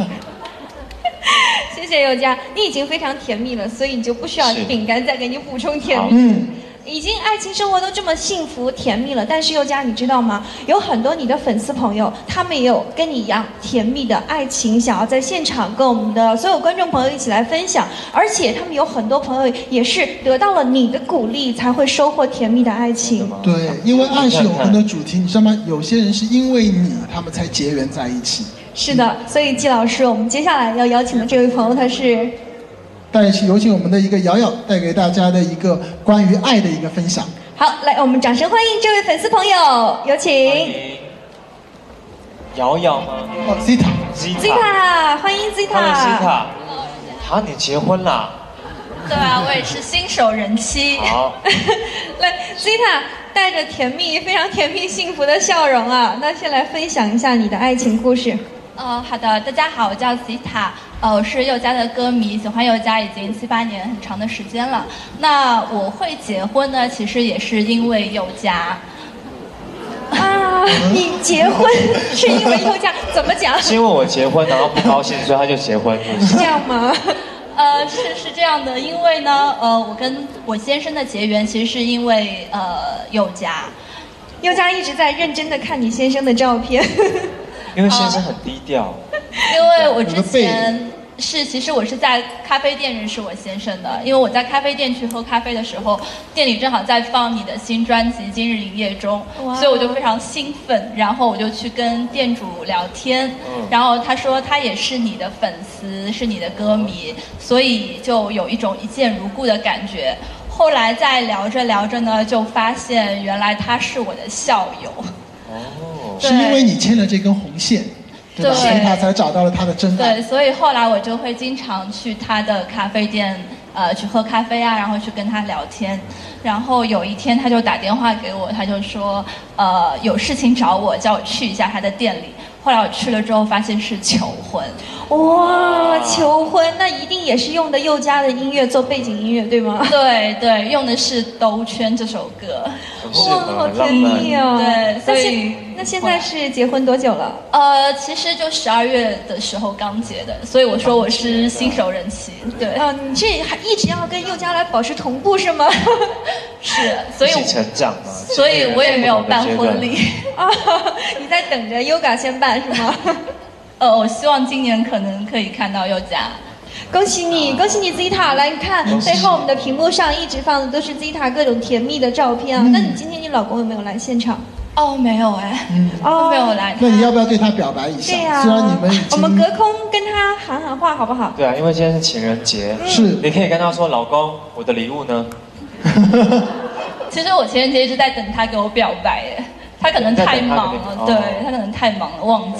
谢谢宥嘉，你已经非常甜蜜了，所以你就不需要饼干再给你补充甜蜜。 嗯。 已经爱情生活都这么幸福甜蜜了，但是宥嘉你知道吗？有很多你的粉丝朋友，他们也有跟你一样甜蜜的爱情，想要在现场跟我们的所有观众朋友一起来分享，而且他们有很多朋友也是得到了你的鼓励，才会收获甜蜜的爱情。 对，因为爱是永恒的主题，你知道吗？有些人是因为你，他们才结缘在一起。 是的，所以季老师，我们接下来要邀请的这位朋友，他是。 带起有请我们的一个瑶瑶带给大家的一个关于爱的一个分享。 好，来，我们掌声欢迎这位粉丝朋友，有请。 瑶瑶吗？ 哦 ，Zita。Zita， 欢迎 Zita。 欢迎 Zita。啊，你结婚啦？ 对啊，我也是新手人妻。 好。 来 ，Zita 带着甜蜜、非常甜蜜、幸福的笑容啊，那先来分享一下你的爱情故事。 呃，好的，大家好，我叫 Zita， 呃，我是宥嘉的歌迷，喜欢宥嘉已经七八年很长的时间了。那我会结婚呢，其实也是因为宥嘉。 啊，你结婚是因为宥嘉？怎么讲？ 是因为我结婚，然后不高兴，所以他就结婚， 是这样吗？ 呃，是是这样的，因为呢，呃，我跟我先生的结缘，其实是因为呃宥嘉。 宥嘉一直在认真的看你先生的照片。 因为先生很低调， 因为我之前是，其实我是在咖啡店认识我先生的，因为我在咖啡店去喝咖啡的时候，店里正好在放你的新专辑《今日营业中》，所以我就非常兴奋，然后我就去跟店主聊天，嗯、然后他说他也是你的粉丝，是你的歌迷，所以就有一种一见如故的感觉。后来再聊着聊着呢，就发现原来他是我的校友。 哦， 是因为你牵了这根红线，对吧？所以他才找到了他的真爱。 对，所以后来我就会经常去他的咖啡店，呃，去喝咖啡啊，然后去跟他聊天。然后有一天他就打电话给我，他就说，呃，有事情找我，叫我去一下他的店里。后来我去了之后，发现是求婚。 哇，求婚，那一定也是用的宥嘉的音乐做背景音乐，对吗？ 对对，用的是《兜圈》这首歌。 哇，好甜蜜哦！ 对，所以那现在是结婚多久了？ 呃，其实就十二月的时候刚结的，所以我说我是新手人妻。对， 啊、呃，你这还一直要跟宥嘉来保持同步是吗？ 是，所以一起成长嘛。 所以我也没有办婚礼啊，你在等着 Yoga 先办是吗？ 呃，我希望今年可能可以看到宥嘉。 恭喜你，恭喜你 Zita！ 来，你看背后我们的屏幕上一直放的都是 Zita 各种甜蜜的照片啊。嗯、那你今天你老公有没有来现场？ 哦，没有哎，嗯，哦，没有来。 那你要不要对他表白一下？ 对呀、啊， 虽然你们已经我们隔空跟他喊喊话好不好？ 对啊，因为今天是情人节， 是、嗯， 你可以跟他说，老公，我的礼物呢？ 其实我情人节一直在等他给我表白，哎，他可能太忙了，对他可能太忙了，忘记了。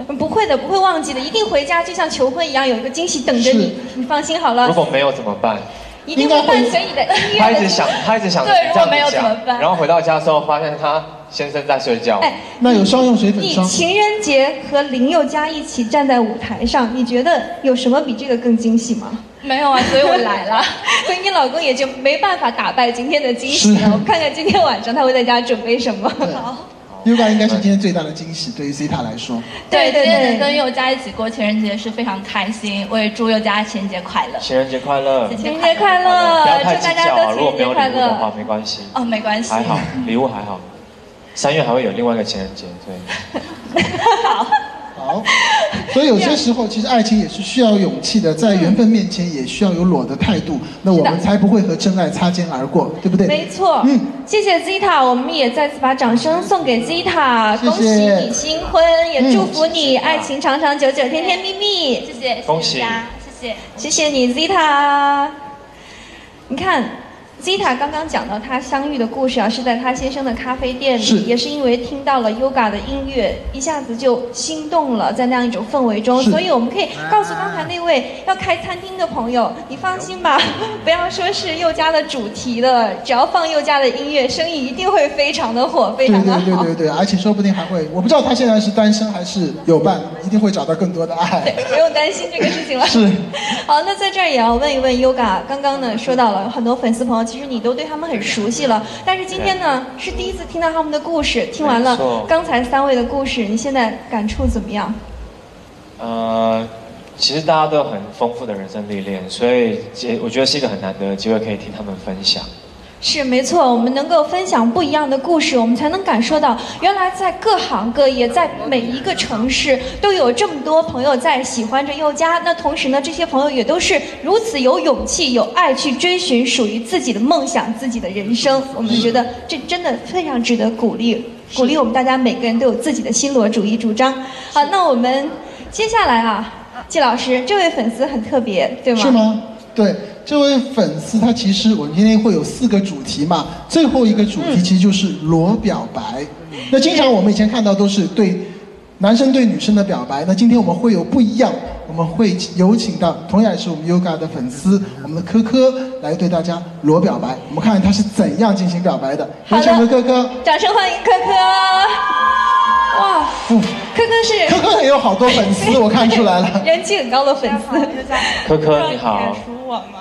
不会的，不会忘记的，一定回家就像求婚一样，有一个惊喜等着你，你放心好了。 如果没有怎么办？ 一定会伴随你的音乐。 他一直想，他一直想对，如果没有怎么办？ 然后回到家之后，发现他先生在睡觉。 哎， 那有商用水粉霜。 你情人节和林宥嘉一起站在舞台上，你觉得有什么比这个更惊喜吗？ 没有啊，所以我来了。 所以你老公也就没办法打败今天的惊喜了。我们看看今天晚上他会在家准备什么。好。 Yoga 应该是今天最大的惊喜，对于 Zita 来说。 对对对，跟宥嘉一起过情人节是非常开心，我也祝宥嘉情人节快乐。 情人节快乐！ 情人节快乐！ 不要太计较啊，如果没有礼快乐物的话，没关系。 哦，没关系。 还好，礼物还好。三月还会有另外一个情人节，对。 好。 好，所以有些时候其实爱情也是需要勇气的，在缘分面前也需要有裸的态度，那我们才不会和真爱擦肩而过，对不对？ 没错。嗯，谢谢 Zita， 我们也再次把掌声送给 Zita， 恭喜你新婚，也祝福你爱情长长久久，甜甜蜜蜜。 谢谢， 恭喜， 谢谢， 谢谢你 Zita。你看。Zita 刚刚讲到她相遇的故事啊，是在她先生的咖啡店里，是也是因为听到了 Yoga 的音乐，一下子就心动了，在那样一种氛围中，所以我们可以告诉刚才那位要开餐厅的朋友，你放心吧，不要说是宥嘉的主题了，只要放宥嘉的音乐，生意一定会非常的火，非常的好。 对对对对对，而且说不定还会，我不知道他现在是单身还是有伴，一定会找到更多的爱。 对，不用担心这个事情了。 是。 好，那在这儿也要问一问 Yoga， 刚刚呢说到了很多粉丝朋友。其实你都对他们很熟悉了，但是今天呢是第一次听到他们的故事，听完了刚才三位的故事，你现在感触怎么样？ 呃，其实大家都有很丰富的人生历练，所以我觉得是一个很难得的机会，可以听他们分享。 是没错，我们能够分享不一样的故事，我们才能感受到原来在各行各业，在每一个城市都有这么多朋友在喜欢着宥嘉。那同时呢，这些朋友也都是如此有勇气、有爱去追寻属于自己的梦想、自己的人生。我们觉得这真的非常值得鼓励，鼓励我们大家每个人都有自己的新罗主义主张。好，那我们接下来啊，季老师，这位粉丝很特别，对吗？ 是吗？对。这位粉丝他其实我们今天会有四个主题嘛，最后一个主题其实就是裸表白。嗯、那经常我们以前看到都是对男生对女生的表白，那今天我们会有不一样，我们会有请到同样也是我们 Yoga 的粉丝，我们的科科来对大家裸表白。我们看看他是怎样进行表白的。有请我们的科科， 掌声欢迎科科。哇，嗯，科科是科科也有好多粉丝，我看出来了， 人气很高的粉丝。 科科你好。 我吗？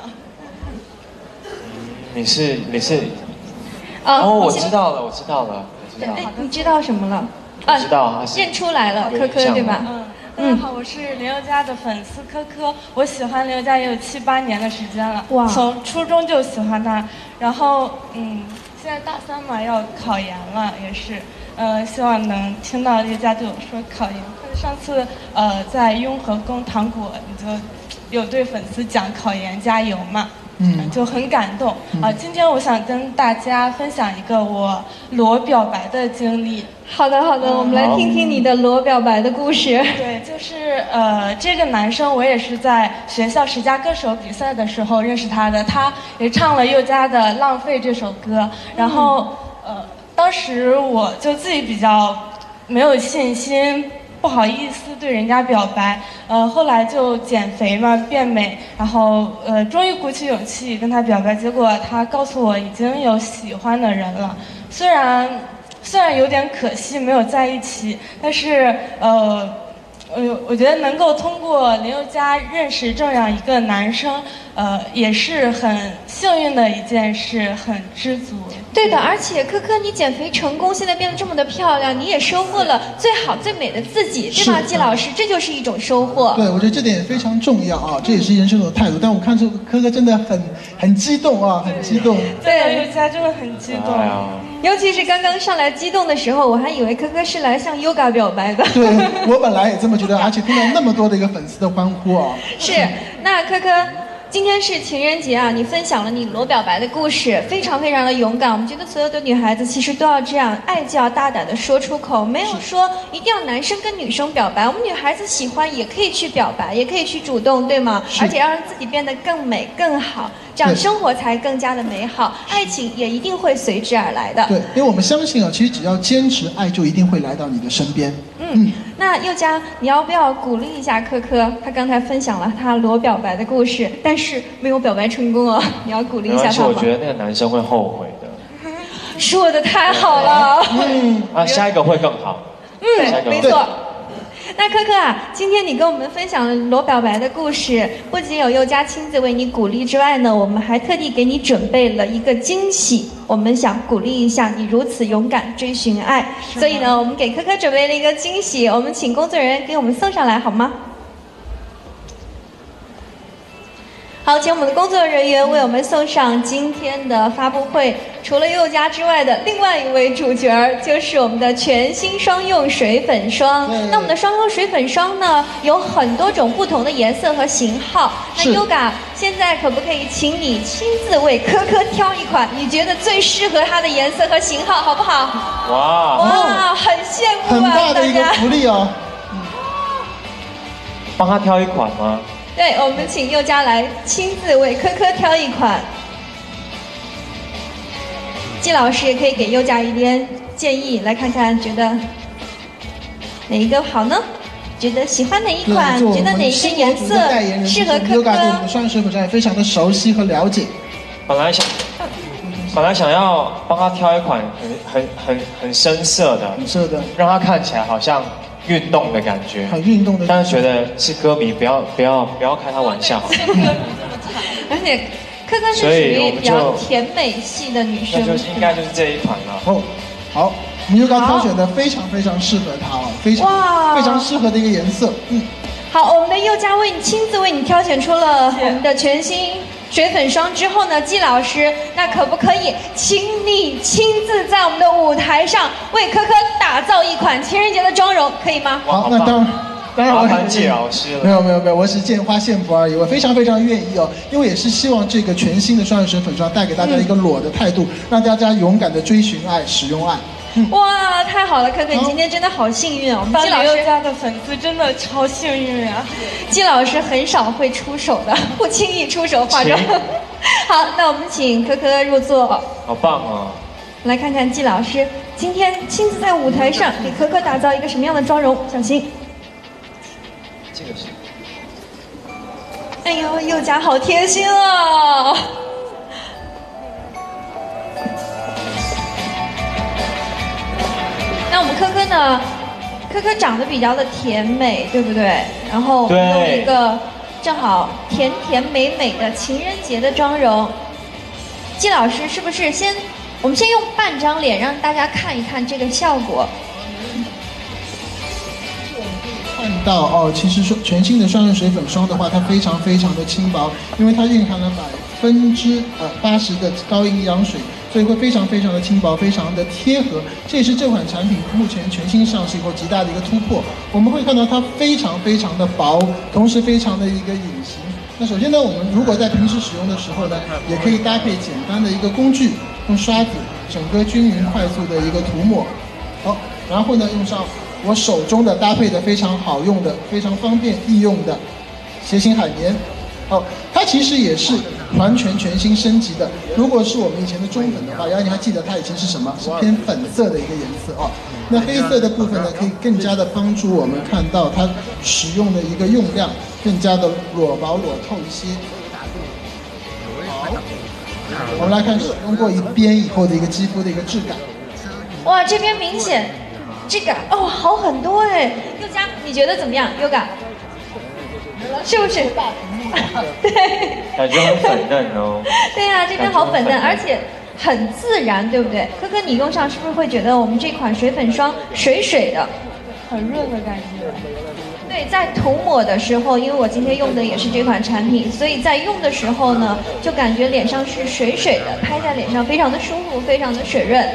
你是你是，哦，我知道了，我知道了，我知道了。 哎，你知道什么了？ 啊，知道， 认出来了，科科对吧？ 嗯，大家好，我是林宥嘉的粉丝科科，我喜欢林宥嘉也有七八年的时间了，哇，从初中就喜欢他，然后嗯，现在大三嘛要考研了，也是，呃，希望能听到宥嘉对我说考研。上次呃在雍和宫糖果你就有对粉丝讲考研加油嘛。嗯，就很感动啊、嗯呃！今天我想跟大家分享一个我裸表白的经历。 好的，好的，嗯、我们来听听你的裸表白的故事。 对，就是呃，这个男生我也是在学校十佳歌手比赛的时候认识他的，他也唱了宥嘉的《浪费》这首歌，然后、嗯、呃，当时我就自己比较没有信心。不好意思对人家表白，呃，后来就减肥嘛，变美，然后呃，终于鼓起勇气跟他表白，结果他告诉我已经有喜欢的人了，虽然虽然有点可惜没有在一起，但是呃，呃，我觉得能够通过林宥嘉认识这样一个男生，呃，也是很幸运的一件事，很知足。 对的，而且科科你减肥成功，现在变得这么的漂亮，你也收获了最好最美的自己，对吧，季老师？这就是一种收获。 对，我觉得这点非常重要啊，这也是人生的态度。但我看出科科真的很很激动啊，很激动。 对，宥嘉真的很激动。哎尤其是刚刚上来激动的时候，我还以为科科是来向 Yoga 表白的。 对，我本来也这么觉得，而且听到那么多的一个粉丝的欢呼啊。 是，那科科。今天是情人节啊，你分享了你裸表白的故事，非常非常的勇敢。我们觉得所有的女孩子其实都要这样，爱就要大胆的说出口，没有说一定要男生跟女生表白。我们女孩子喜欢也可以去表白，也可以去主动，对吗？而且要让自己变得更美更好，这样生活才更加的美好，爱情也一定会随之而来的。 对，因为我们相信啊，其实只要坚持，爱就一定会来到你的身边。 嗯。 嗯，那宥嘉，你要不要鼓励一下珂珂？他刚才分享了他裸表白的故事，但是没有表白成功哦。你要鼓励一下他吗？ 我觉得那个男生会后悔的。 说的太好了。 嗯，啊，下一个会更好。 嗯，没错。那珂珂啊，今天你跟我们分享了裸表白的故事，不仅有宥嘉亲自为你鼓励之外呢，我们还特地给你准备了一个惊喜。我们想鼓励一下你如此勇敢追寻爱，所以呢，我们给珂珂准备了一个惊喜，我们请工作人员给我们送上来好吗？好，请我们的工作人员为我们送上今天的发布会。除了宥嘉之外的另外一位主角就是我们的全新双用水粉霜。那我们的双用水粉霜呢，有很多种不同的颜色和型号。那 Yoga 现在可不可以请你亲自为珂珂挑一款你觉得最适合它的颜色和型号，好不好？ 哇哇，很羡慕啊， 很大的一个福利哦。 帮他挑一款吗？ 对，我们请宥嘉来亲自为珂珂挑一款。季老师也可以给宥嘉一点建议，来看看觉得哪一个好呢？觉得喜欢哪一款？觉得哪一个颜色适合珂珂？ Yoga 对我们双用水粉霜也非常的熟悉和了解。 本来想，本来想要帮他挑一款很很很很深色的， 很色的， 让他看起来好像运动的感觉， 很运动的。 但是觉得是歌迷，不要不要不要开他玩笑。 而且珂珂是属于比较甜美系的女生， 那就应该就是这一款了。 哦，好，我们Yoga挑选的非常非常适合她哦，非常非常适合的一个颜色。嗯， 好，我们的宥嘉为你亲自为你挑选出了我们的全新水粉霜之后呢，季老师，那可不可以请你亲自在我们的舞台上为珂珂打造一款情人节的妆容，可以吗？ 好，那当然。当然，我很季老师了。 没有没有没有，我只是见花献佛而已。我非常非常愿意哦，因为也是希望这个全新的双用水粉霜带给大家一个裸的态度，嗯、让大家勇敢的追寻爱、使用爱。 嗯、哇，太好了，珂珂，你今天真的好幸运哦！我们季老师家的粉丝真的超幸运啊！ 季老师很少会出手的，不轻易出手化妆。好，那我们请珂珂入座。 好棒哦！ 来看看季老师今天亲自在舞台上给珂珂打造一个什么样的妆容，小心。 这个是， 哎呦，宥嘉好贴心哦！那我们珂珂呢？珂珂长得比较的甜美，对不对？然后用一个正好甜甜美美的情人节的妆容。季老师是不是先？我们先用半张脸让大家看一看这个效果。 看到哦，其实说全新的双用水粉霜的话，它非常非常的轻薄，因为它蕴含了百分之呃八十的高营养水，所以会非常非常的轻薄，非常的贴合。这也是这款产品目前全新上市以后极大的一个突破。我们会看到它非常非常的薄，同时非常的一个隐形。那首先呢，我们如果在平时使用的时候呢，也可以搭配简单的一个工具，用刷子整个均匀快速的一个涂抹。好，然后呢用上我手中的搭配的非常好用的、非常方便易用的鞋型海绵，哦，它其实也是完全全新升级的。如果是我们以前的中粉的话，然后你还记得它以前是什么？是偏粉色的一个颜色哦。那黑色的部分呢，可以更加的帮助我们看到它使用的一个用量更加的裸薄裸透一些。好，我们来看使用过一边以后的一个肌肤的一个质感。 哇，这边明显。这个哦，好很多哎，宥嘉，你觉得怎么样 ？Yoga， 是不是？对， 感觉很粉嫩哦。 对呀、啊，这边好粉嫩，而且很自然，对不对？珂珂，你用上是不是会觉得我们这款水粉霜水水的， 很润的感觉？ 对，在涂抹的时候，因为我今天用的也是这款产品，所以在用的时候呢，就感觉脸上是水水的，拍在脸上非常的舒服，非常的水润。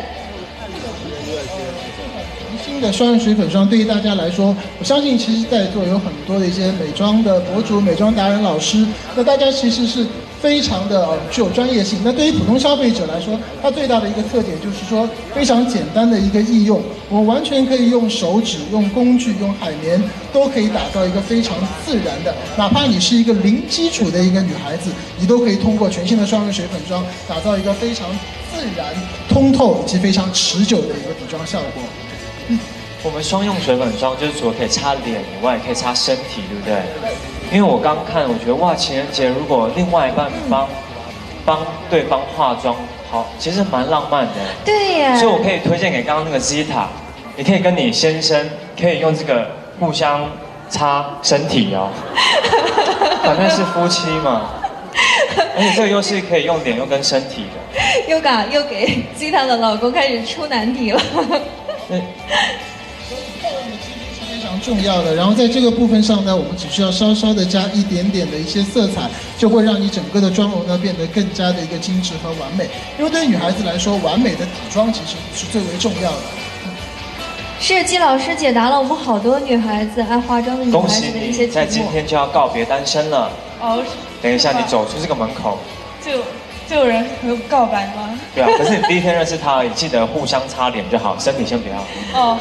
新的双用水粉霜对于大家来说，我相信其实在座有很多的一些美妆的博主、美妆达人老师，那大家其实是非常的呃具有专业性。那对于普通消费者来说，它最大的一个特点就是说非常简单的一个易用，我完全可以用手指、用工具、用海绵都可以打造一个非常自然的，哪怕你是一个零基础的一个女孩子，你都可以通过全新的双用水粉霜打造一个非常自然、通透以及非常持久的一个底妆效果。嗯， 我们双用水粉霜就是除了可以擦脸以外，也可以擦身体，对不对？因为我刚看，我觉得哇，情人节如果另外一半帮帮对方化妆，好，其实蛮浪漫的。 对呀。 所以我可以推荐给刚刚那个 Zita， 你可以跟你先生可以用这个互相擦身体哦，反正是夫妻嘛。而且这个又是可以用脸又跟身体的。 Yoga 又给 Zita 的老公开始出难题了。 对。 非常重要的，然后在这个部分上呢，我们只需要稍稍的加一点点的一些色彩，就会让你整个的妆容呢变得更加的一个精致和完美。因为对于女孩子来说，完美的底妆其实是最为重要的。嗯、 是季老师解答了我们好多女孩子爱化妆的女孩子的一些题目。 在今天就要告别单身了。哦。等一下你走出这个门口， 就就有人和我告白吗？ 对啊，可是你第一天认识他而已，记得互相擦脸就好，身体先不要。哦。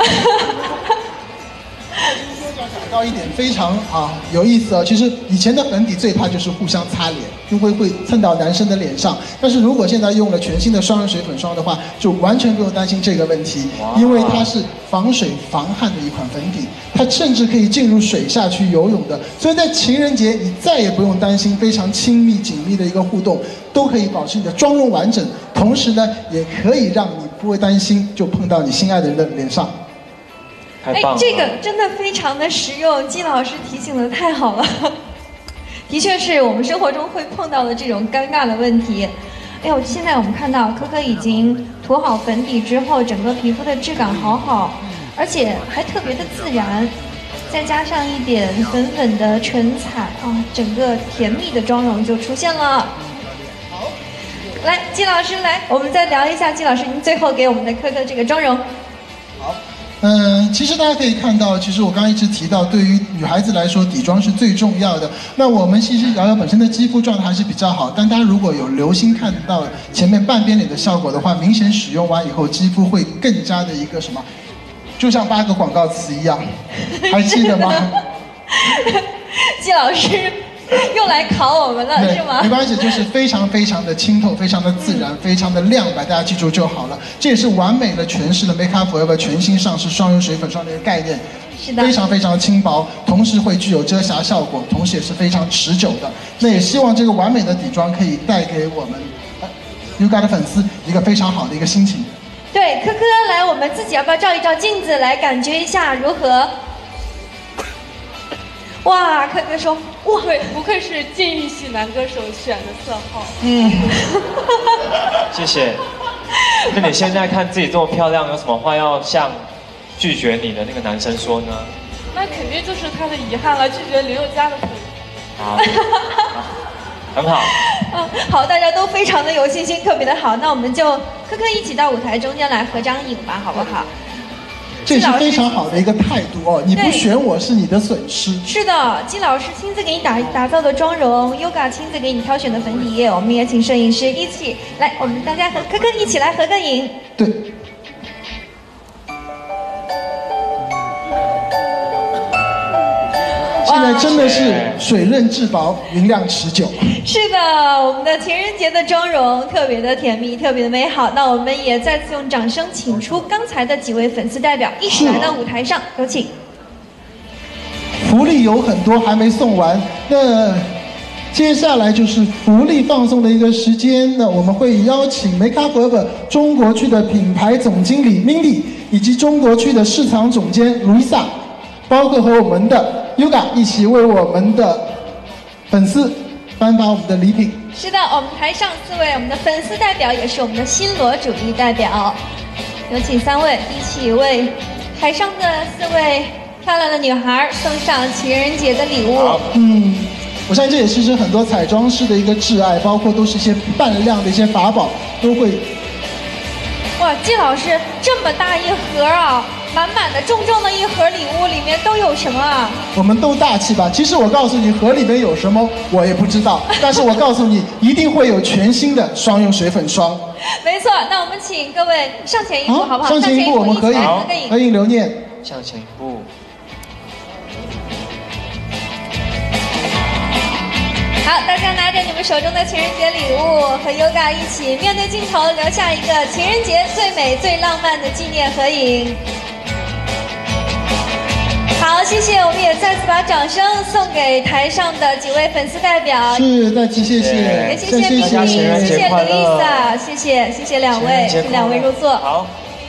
讲到一点非常啊有意思哦，其实以前的粉底最怕就是互相擦脸，就会会蹭到男生的脸上。但是如果现在用了全新的双人水粉霜的话，就完全不用担心这个问题，因为它是防水防汗的一款粉底，它甚至可以进入水下去游泳的。所以在情人节，你再也不用担心非常亲密紧密的一个互动，都可以保持你的妆容完整，同时呢，也可以让你不会担心就碰到你心爱的人的脸上。 哎，这个真的非常的实用，季老师提醒的太好了。的确是我们生活中会碰到的这种尴尬的问题。哎呦，现在我们看到可可已经涂好粉底之后，整个皮肤的质感好好，而且还特别的自然，再加上一点粉粉的唇彩啊，整个甜蜜的妆容就出现了。好，来，季老师来，我们再聊一下，季老师您最后给我们的可可这个妆容。 好。嗯，其实大家可以看到，其实我刚刚一直提到，对于女孩子来说，底妆是最重要的。那我们其实瑶瑶本身的肌肤状态还是比较好，但大家如果有留心看到前面半边脸的效果的话，明显使用完以后，肌肤会更加的一个什么，就像八个广告词一样，还记得吗？ 季老师又来考我们了，是吗？ 没关系，就是非常非常的清透，非常的自然，非常的亮白，大家记住就好了。这也是完美的诠释了 Make Up Forever 全新上市双用水粉霜的一个概念。 是的， 非常非常轻薄，同时会具有遮瑕效果，同时也是非常持久的。那也希望这个完美的底妆可以带给我们 Yoga 的粉丝一个非常好的一个心情。 对，科科来，我们自己要不要照一照镜子，来感觉一下如何？哇，可可说， 哇，不愧是禁欲系男歌手选的色号。 嗯，谢谢。那你现在看自己这么漂亮，有什么话要向拒绝你的那个男生说呢？ 那肯定就是他的遗憾了，拒绝林宥嘉的粉。 好，很好。 嗯，好，大家都非常的有信心，特别的好。那我们就科科一起到舞台中间来合张影吧，好不好？ 这是非常好的一个态度哦，你不选我是你的损失。 是的，季老师亲自给你打打造的妆容 ，Yoga 亲自给你挑选的粉底液，我们也请摄影师一起来，我们大家和科科一起来合个影。 对。现在真的是水润质薄，明亮持久。 是的，我们的情人节的妆容特别的甜蜜，特别的美好。那我们也再次用掌声请出刚才的几位粉丝代表，一起来到舞台上，有请。 福利有很多还没送完，那接下来就是福利放送的一个时间。那我们会邀请 Make Up Forever 中国区的品牌总经理 Mindy 以及中国区的市场总监 Louisa， 包括和我们的 Yoga 一起为我们的粉丝颁发我们的礼品。 是的，我们台上四位我们的粉丝代表也是我们的新罗主义代表，有请三位一起为台上的四位漂亮的女孩送上情人节的礼物。 嗯，我相信这也是很多彩妆师的一个挚爱，包括都是一些半亮的一些法宝，都会。 哇，季老师这么大一盒啊！满满的重重的一盒礼物，里面都有什么啊？ 我们都大气吧。其实我告诉你，盒里面有什么我也不知道，但是我告诉你，一定会有全新的双用水粉霜。 没错，那我们请各位上前一步，好不好？ 上前一步，我们可以合影留念。 向前一步。 好，大家拿着你们手中的情人节礼物，和 Yoga 一起面对镜头，留下一个情人节最美最浪漫的纪念合影。 好，谢谢，我们也再次把掌声送给台上的几位粉丝代表。 是，再次谢谢， 也谢谢冰冰，谢谢 Lisa， 谢谢谢谢两位，请两位入座。 好。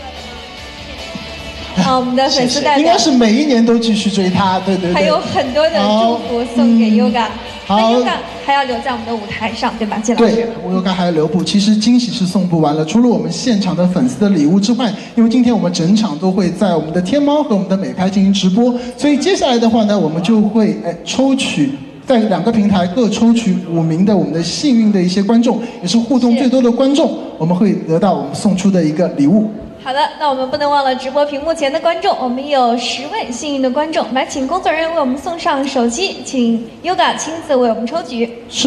好，我们的粉丝代表应该是每一年都继续追他，对对对。 还有很多的祝福送给 Yoga。 好 ，Yoga 还要留在我们的舞台上，对吧，谢老师？ 对，我 Yoga 还要留步。其实惊喜是送不完了，除了我们现场的粉丝的礼物之外，因为今天我们整场都会在我们的天猫和我们的美拍进行直播，所以接下来的话呢，我们就会哎抽取。在两个平台各抽取五名的我们的幸运的一些观众，也是互动最多的观众，我们会得到我们送出的一个礼物。 好的，那我们不能忘了直播屏幕前的观众，我们有十位幸运的观众，来请工作人员为我们送上手机，请 Yoga 亲自为我们抽举。 是，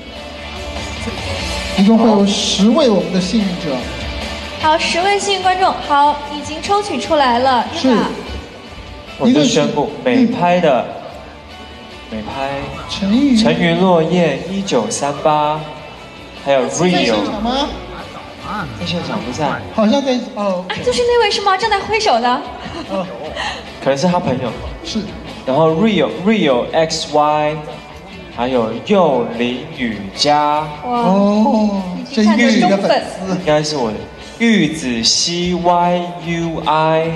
一共会有十位我们的幸运者。 好，十位幸运观众，好，已经抽取出来了。 是， 我就宣布美拍的。美拍沉鱼沉鱼落雁一九三八，还有 Rio 在现场吗？ 在现场不在， 好像在哦， 啊，就是那位是吗？正在挥手的， 哦， 可能是他朋友。 是， 然后 Rio Rio X Y， 还有佑林雨佳。 哇哦，这一玉的粉丝应该是我的玉子 C Y U I，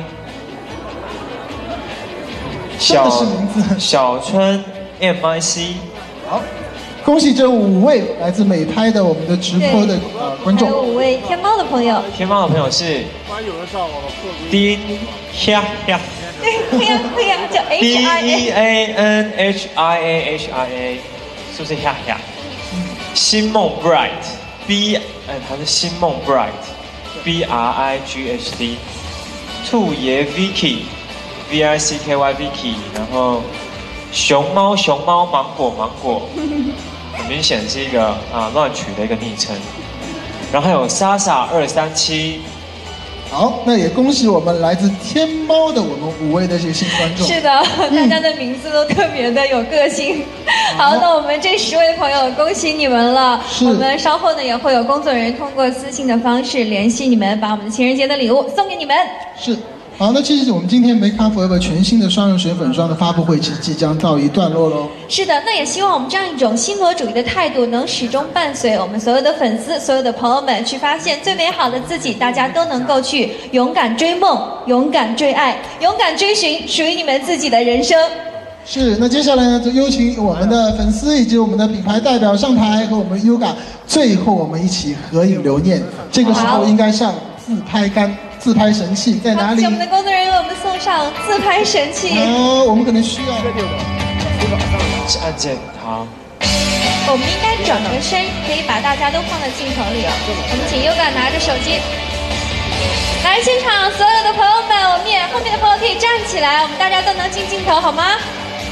小小春。M I C， 好，恭喜这五位来自美拍的我们的直播的呃观众， 还有五位天猫的朋友。 天猫的朋友是丁呀呀， 对呀对呀，叫 H I D E A N H I A H I A， 是不是呀呀？星梦 Bright，B， 哎，他是星梦 Bright，B R I G H T， 兔爷 Vicky，V I C K Y Vicky， 然后。熊猫熊猫芒果芒果，很明显是一个啊乱取的一个昵称。然后还有莎莎二三七。 好，那也恭喜我们来自天猫的我们五位的这些新观众。 是的，大家的名字都特别的有个性。好，那我们这十位朋友，恭喜你们了。我们稍后呢也会有工作人员通过私信的方式联系你们，把我们的情人节的礼物送给你们。 是。好，那其实我们今天 Make Up Forever 全新的双人水粉霜的发布会其实即将告一段落喽。 是的，那也希望我们这样一种新罗主义的态度能始终伴随我们所有的粉丝、所有的朋友们，去发现最美好的自己。大家都能够去勇敢追梦、勇敢追爱、勇敢追寻属于你们自己的人生。 是，那接下来呢，就有请我们的粉丝以及我们的品牌代表上台，和我们 Yoga 最后我们一起合影留念。这个时候应该上自拍杆。自拍神器在哪里？ 请我们的工作人员为我们送上自拍神器。 哦，我们可能需要。 是按键，好。 我们应该转个身，可以把大家都放在镜头里。我们请 Yoga 拿着手机。来，现场所有的朋友们，我们也后面的朋友可以站起来，我们大家都能进镜头，好吗？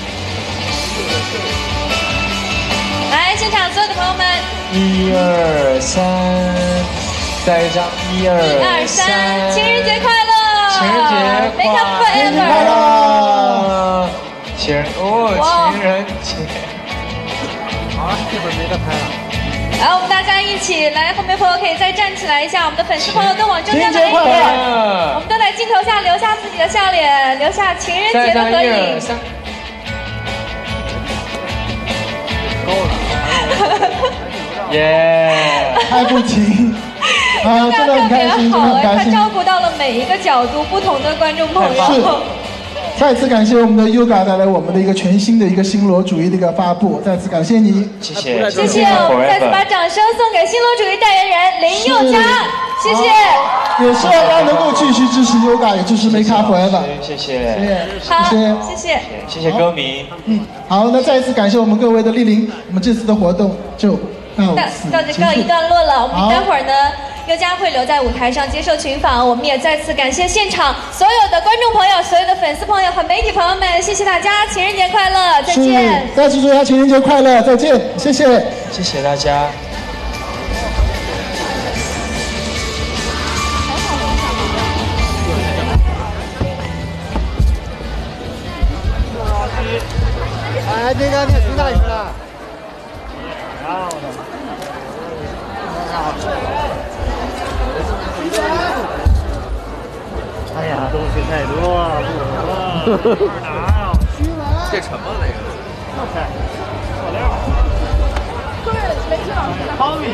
来，现场所有的朋友们。 一二三。再一张，一二二三，情人节快乐！ 情人节快乐！情人哦，情人节。 好，这会儿没得拍了。 来，我们大家一起来，后面朋友可以再站起来一下，我们的粉丝朋友都往中间来一点，我们都在镜头下留下自己的笑脸，留下情人节的合影。 够了。 耶！ 拍不停。啊，真的很开心，真的很开心。 他照顾到了每一个角度不同的观众朋友。 是，再次感谢我们的 Yoga 带来我们的一个全新的一个新罗主义的一个发布，再次感谢你， 谢谢， 谢谢，我们再次把掌声送给新罗主义代言人林宥嘉，谢谢。 也希望大家能够继续支持 Yoga， 也支持 Make Up Forever， 谢谢， 谢谢， 好，谢谢， 谢谢歌迷。 嗯，好，那再次感谢我们各位的莅临，我们这次的活动就到此到这告一段落了，我们待会儿呢。宥嘉会留在舞台上接受群访，我们也再次感谢现场所有的观众朋友、所有的粉丝朋友和媒体朋友们，谢谢大家，情人节快乐，再见！ 再次祝大家情人节快乐，再见，谢谢， 谢谢大家。 哎，这个你去哪里去了？哎呀，东西太多了，不懂了，哪儿拿啊？ 这沉吗？那个？ 塑料。苞米。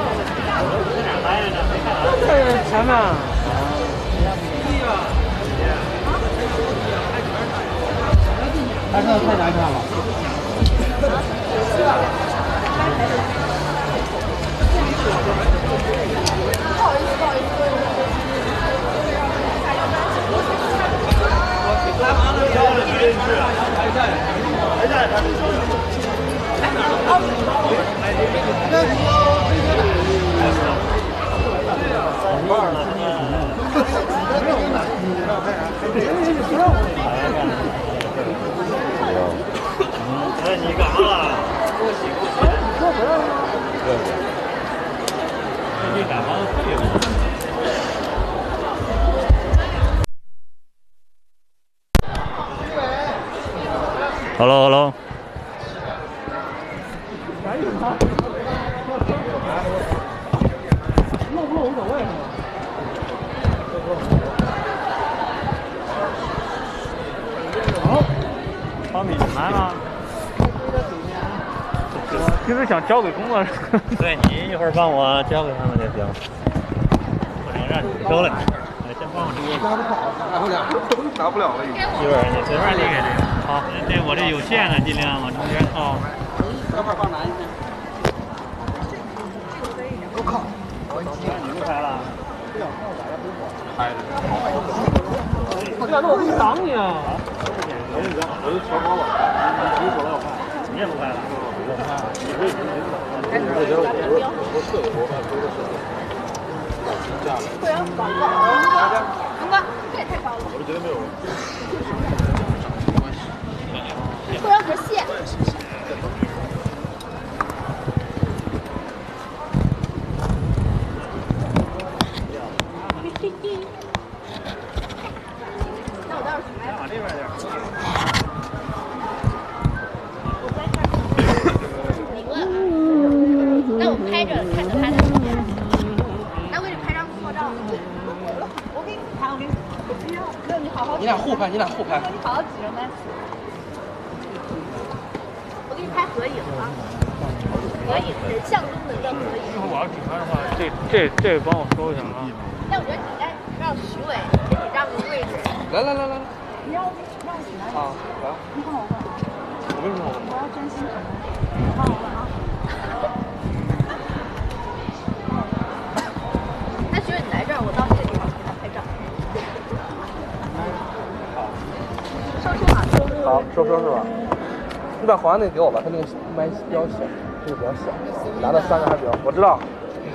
这前面。他这太难看了。不好意思，不好意思。来完了，标了，真是。还在，还在，还哎，你干嘛了？给我洗过去。对。你干嘛退了 ？Hello Hello。弄不弄无所谓。好，苞米来了。我其实想交给工作人员。对你一会儿帮我交给他们就行。不能让你收了。先帮我这个。拿不好，拿不了，拿不了了已经。一会儿你随便递给这个。好，这我这有线的，尽量往中间靠。这块放哪一边？我靠！你不拍了？拍的。我这我不挡你啊！我就讲，我就调高了，你手来我拍，你也不拍了？我拍，你可以你我觉得我我我设计我把所有的设计搞成这样的。会员高高，龙哥，这也太高了。我是觉得没有。会员可谢。那我待会儿去买。往这边点。你问。那我拍着看着他的。那我给你拍张合照。我给你拍，我给你。不要，那你好好。你俩互拍，你俩互拍。你好好挤着呢。我给你拍合影啊。合影，人像功能的合影。一会儿我要举拍的话，这这这帮我收一下啊。那我觉得你应该让徐伟给你让个位置。来来来来。你让我让我举来。啊，来。你帮我问。我为什么？我要专心看。你帮我问啊。那徐伟你来这儿，我到这个地方给他拍照。好。收出啊，收收。好，收收是吧？你把黄那个给我吧，他那个麦比较小，这个比较小，拿到三个还比较，我知道。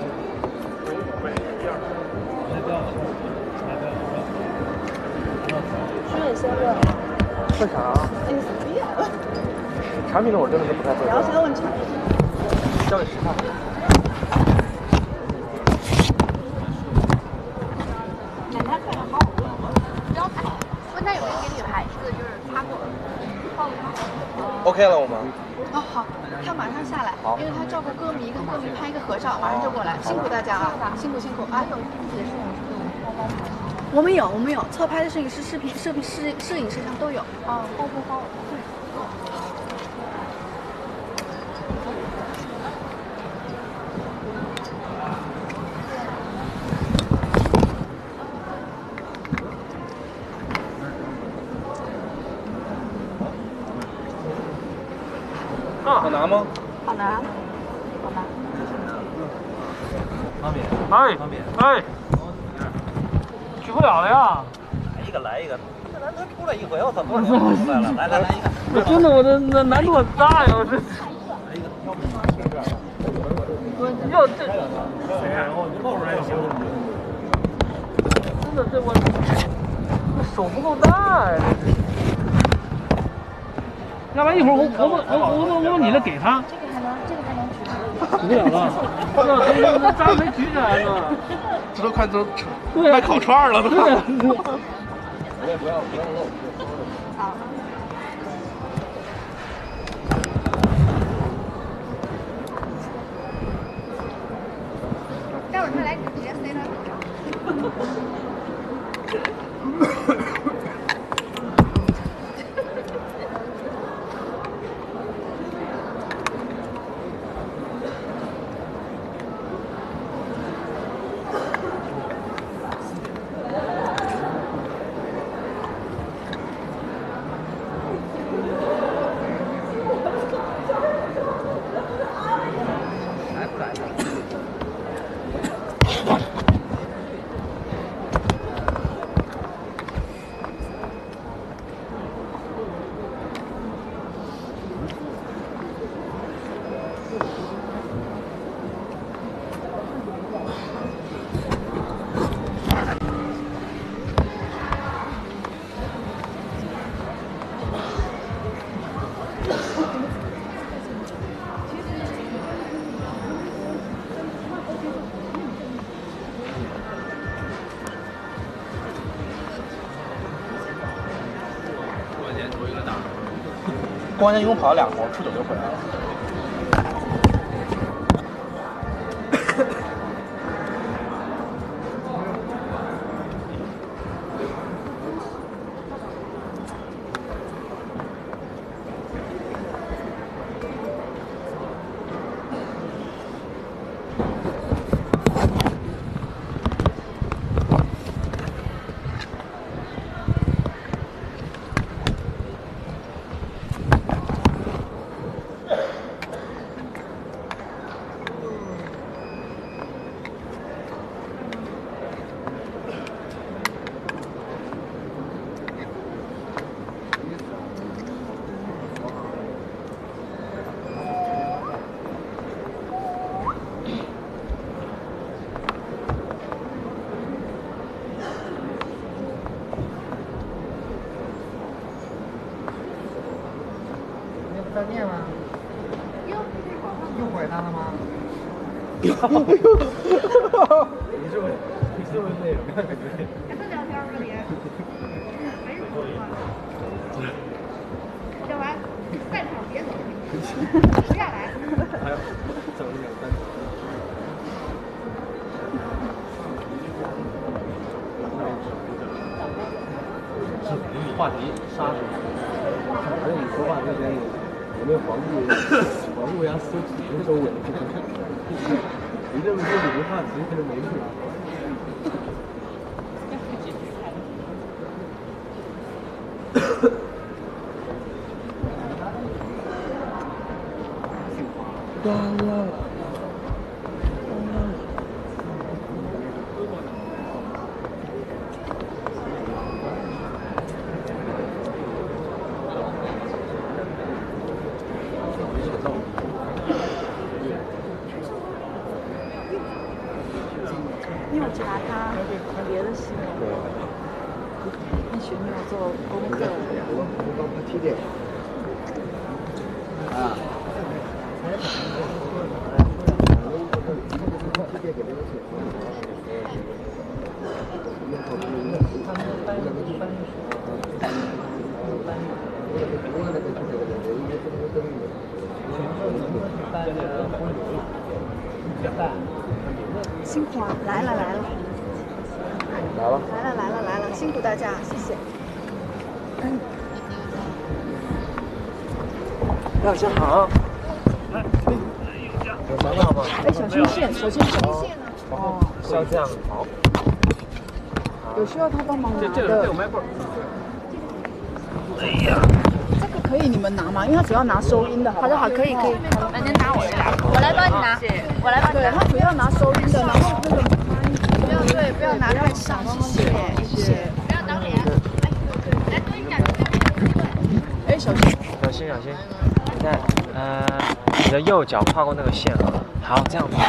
徐伟先问。问啥？哎，随便。产品的我真的是不太会。你要先问产品。交给石头。买他看着好好问，不要踩。问他有没有给你牌子，就是擦过。OK 了，我们。哦，好，他马上下来，因为他照顾歌迷，跟歌迷拍一个合照，马上就过来，辛苦大家啊，辛苦辛苦啊！我们有，我们有侧拍的摄影师、视频、视频、摄摄影师上都有。哦，好好好，对。好拿吗？好拿，好拿。方便，哎，方便，哎，举不了了呀。来一个，来一个，这咱能出来一回，我操，多少年没出来了？来来来一个。我真的，我这那难度很大呀，我这。来一个，要这，我就露出来就行。真的，这我这手不够大呀。要不然一会儿我我我我我我我你的给他。这个还能，这个还能举。举不了了，这这渣没举起来呢。这都快都卖烤串了都。对。我也不要不要露。好。待会儿他来，你直接塞他手上。 光家一共跑了俩活，初九就回来了。 再见吗？又又毁他了吗？ 你是不是你是不是那种感觉？ 跟他聊天吗你？没什么说话。要不然散场别走，不要来。 还有整两三。话题杀死。而且你说话之前有没有防住防住人家搜指纹周围？你这么说几句话，其实没事。啦啦啦。 你有查他别的新闻吗？你学没有做功课？ 提点。啊。 辛苦啊！来了来了， 来了来了来了来了，辛苦大家，谢谢。嗯。 大家好。来，有咱们好不好？ 哎，小心线，小心小心线呢。 哦，是要这样。好。 有需要他帮忙拿的。 这这有麦棍。 哎呀。这个可以你们拿吗？因为他主要拿收音的。好的好，可以可以。 那您拿我这俩，我来帮你拿，我来帮你拿。 对，他主要拿收音的，然后那个不要对，不要拿太上，谢谢谢谢。 不要挡脸，来来蹲一下。 哎，小心小心小心。你看，呃，你的右脚跨过那个线了。好，这样子。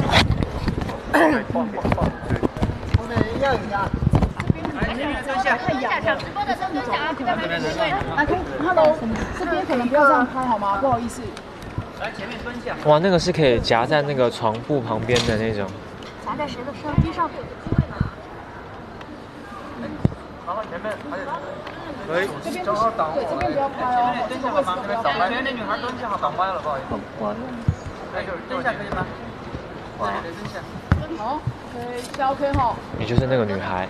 放放放，对。 我们要一下。 蹲下，蹲下，想直播的都蹲下啊，不要拍对。 啊，可以 ，Hello， 这边可能不要这样拍好吗？不好意思。 来前面蹲下。 哇，那个是可以夹在那个床铺旁边的那种。 夹在谁的身边上会有机会吗？ 然后前面还有。 对，这边正好挡我。对，这边不要拍哦。 蹲下好吗？这边挡歪。前面那女孩蹲下好，挡歪了，不好意思。我。哎，就是蹲下可以吗？对对，蹲下。 好 ，OK， 是 OK 哈。 你就是那个女孩。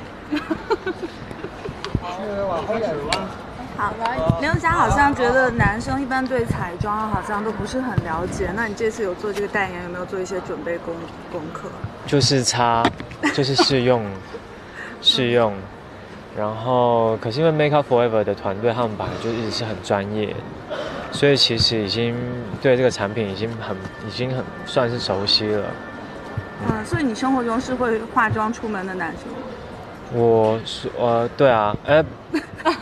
好，刘霞好像觉得男生一般对彩妆好像都不是很了解，那你这次有做这个代言，有没有做一些准备功功课？ 就是擦，就是试用，试用，然后可是因为 Make Up Forever 的团队他们本来就一直是很专业，所以其实已经对这个产品已经很已经很算是熟悉了。 嗯，所以你生活中是会化妆出门的男生吗？ 我是呃，对啊，哎、呃，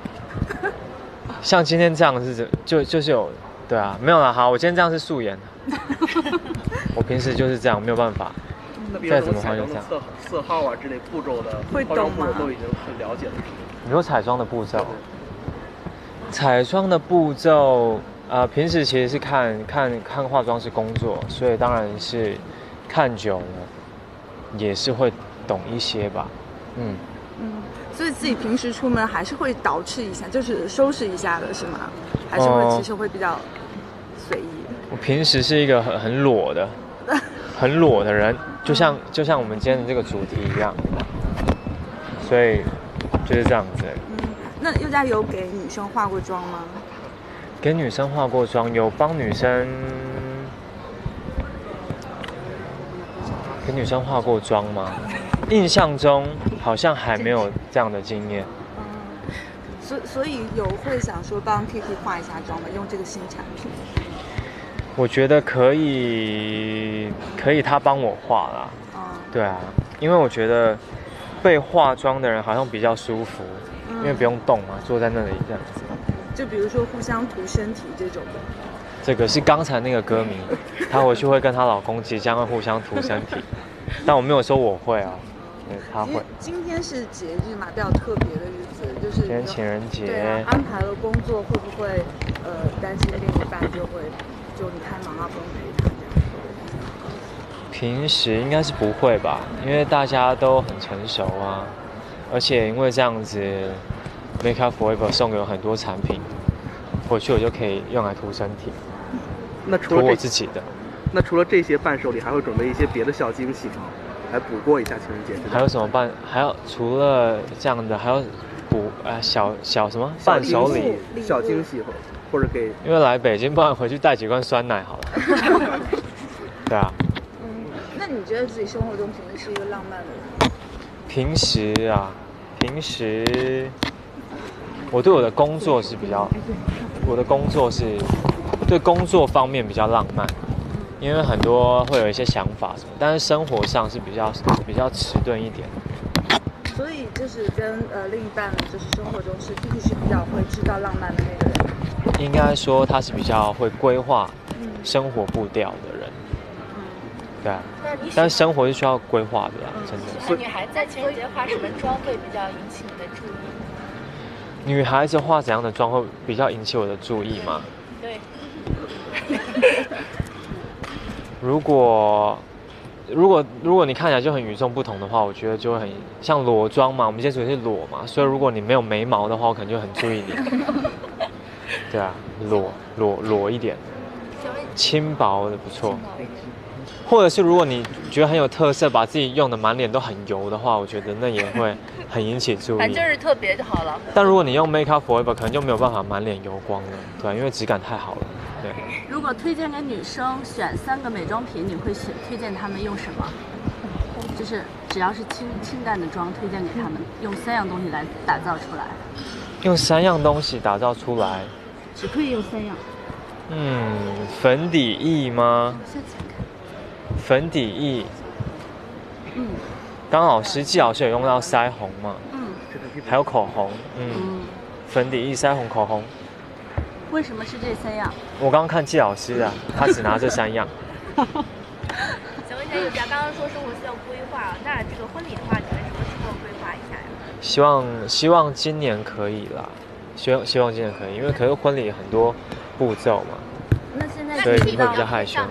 像今天这样是就就是有，对啊，没有了。好，我今天这样是素颜，我平时就是这样，没有办法。再怎么化就这样。 色色号啊之类步骤的， 会懂吗？ 都已经很了解了。 你说彩妆的步骤？彩妆的步骤，呃，平时其实是看看看化妆师工作，所以当然是看久了，也是会懂一些吧。嗯嗯， 所以自己平时出门还是会捯饬一下，就是收拾一下的是吗？还是会其实会比较随意？ 我平时是一个很很裸的、很裸的人，就像就像我们今天的这个主题一样，所以就是这样子。 嗯，那宥嘉有给女生化过妆吗？ 给女生化过妆，有帮女生给女生化过妆吗？印象中好像还没有这样的经验。 嗯，所所以有会想说帮 Kiki 化一下妆吗？用这个新产品？ 我觉得可以，可以他帮我化啦。 嗯， 对啊，因为我觉得被化妆的人好像比较舒服， 嗯、 因为不用动嘛，坐在那里这样子。 就比如说互相涂身体这种的。 这个是刚才那个歌迷，她回去会跟她老公即将会互相涂身体，但我没有说我会啊，对，她会。 今天是节日嘛，比较特别的日子，就是今天情人节。 对啊，安排了工作，会不会呃担心另一半就会就你太忙啊，不用陪他这样？ 平时应该是不会吧，因为大家都很成熟啊，而且因为这样子 ，Make Up Forever 送给我很多产品，回去我就可以用来涂身体。 那除了涂我自己的， 那除了这些伴手礼，还会准备一些别的小惊喜吗？来补过一下情人节？ 还有什么伴？还要除了这样的，还要补呃小小什么伴手礼、 小惊喜或者给？ 因为来北京，不然回去带几罐酸奶好了。对啊。 嗯，那你觉得自己生活中平时是一个浪漫的人？ 平时啊，平时我对我的工作是比较，我的工作是对工作方面比较浪漫，因为很多会有一些想法什么，但是生活上是比较比较迟钝一点。 所以就是跟呃另一半，就是生活中是 Kiki 是比较会制造浪漫的那个人。 应该说他是比较会规划生活步调的人。对啊，但是生活是需要规划的啦，真的。 那女孩在情人节化什么妆会比较引起你的注意？ 女孩子化怎样的妆会比较引起我的注意吗？ 对。 如果如果如果你看起来就很与众不同的话，我觉得就会很像裸妆嘛。我们今天主题是裸嘛，所以如果你没有眉毛的话，我可能就很注意你。对啊，裸裸裸一点，轻薄的不错。或者是如果你觉得很有特色，把自己用的满脸都很油的话，我觉得那也会很引起注意。 反正就是特别就好了。 但如果你用 Make Up Forever， 可能就没有办法满脸油光了，对，因为质感太好了。对。 如果推荐给女生选三个美妆品，你会选推荐她们用什么？就是只要是清清淡的妆，推荐给她们用三样东西来打造出来。 用三样东西打造出来。 只可以用三样。 嗯，粉底液吗？ 下次看。 粉底液， 嗯， 刚老师季老师有用到腮红嘛， 嗯， 还有口红，嗯，嗯粉底液、腮红、口红。 为什么是这三样？ 我刚刚看季老师的，他只拿这三样。 想问一下宥嘉，刚刚说生活需要规划，那这个婚礼的话，你们什么时候规划一下呀？ 希望希望今年可以啦，希望希望今年可以，因为可是婚礼很多步骤嘛。 那现在所以会比较害羞。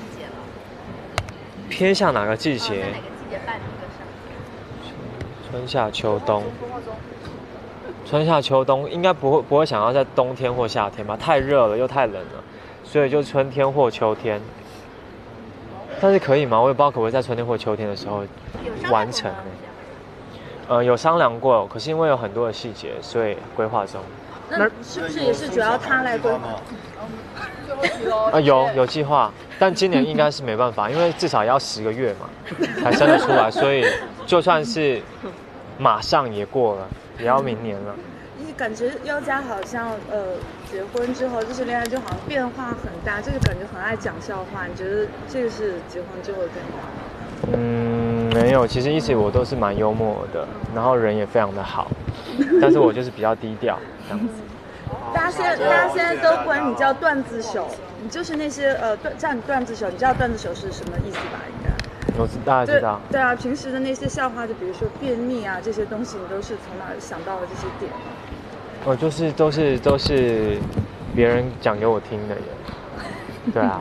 偏向哪个季节？ 哪个季节办这个事？ 春夏秋冬。春夏秋冬应该不会不会想要在冬天或夏天吧？太热了又太冷了，所以就春天或秋天。但是可以吗？我也不知道可不可以在春天或秋天的时候完成。呃，有商量过，可是因为有很多的细节，所以规划中。 那是不是也是主要他来规划？ 啊，有有计划，但今年应该是没办法，因为至少要十个月嘛，才生得出来，所以就算是马上也过了，也要明年了。 你感觉宥嘉好像呃结婚之后就是恋爱就好像变化很大，就是感觉很爱讲笑话。你觉得这个是结婚之后的变化？ 嗯，没有，其实一直我都是蛮幽默的，然后人也非常的好，但是我就是比较低调这样子。 大家现在大家现在都管你叫段子手，你就是那些呃段叫你段子手，你知道段子手是什么意思吧？应该我大家知道。 对, 对啊，平时的那些笑话，就比如说便秘啊这些东西，你都是从哪想到的这些点？ 我就是都是都是别人讲给我听的耶。对啊。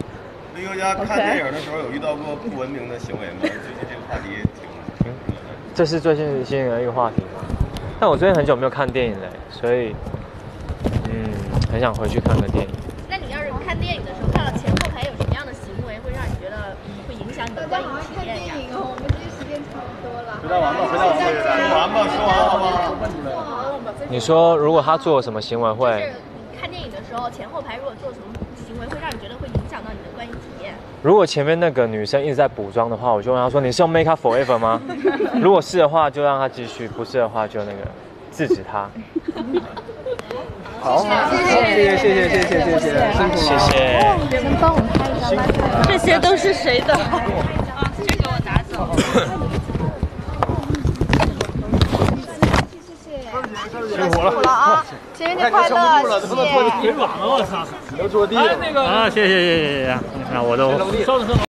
那宥嘉看电影的时候有遇到过不文明的行为吗？最近这个话题挺挺这是最近新的一个话题嘛。但我最近很久没有看电影了，所以嗯，很想回去看个电影。 那你要是看电影的时候看到前后排有什么样的行为，会让你觉得会影响你的观影体验呀？ 我们这时间差不多了。 回答完吧，回答完吧，说完吧，说完了好吗？ 你说如果他做什么行为会？ 就是你看电影的时候，前后排如果做什么行为，会让你觉得会影响到你的观影体验？ 如果前面那个女生一直在补妆的话，我就问她说：“你是用 Make Up Forever 吗？”如果是的话，就让她继续；不是的话，就那个制止她。 好，谢谢谢谢谢谢谢谢谢谢，辛苦了， 谢谢。 能帮我拍一张吗？这些都是谁的？ 这个我拿走。 辛苦了啊！情人节快乐！谢谢。 腿软了，我操！要坐地。哎，那个啊，谢谢谢谢谢谢。那我都。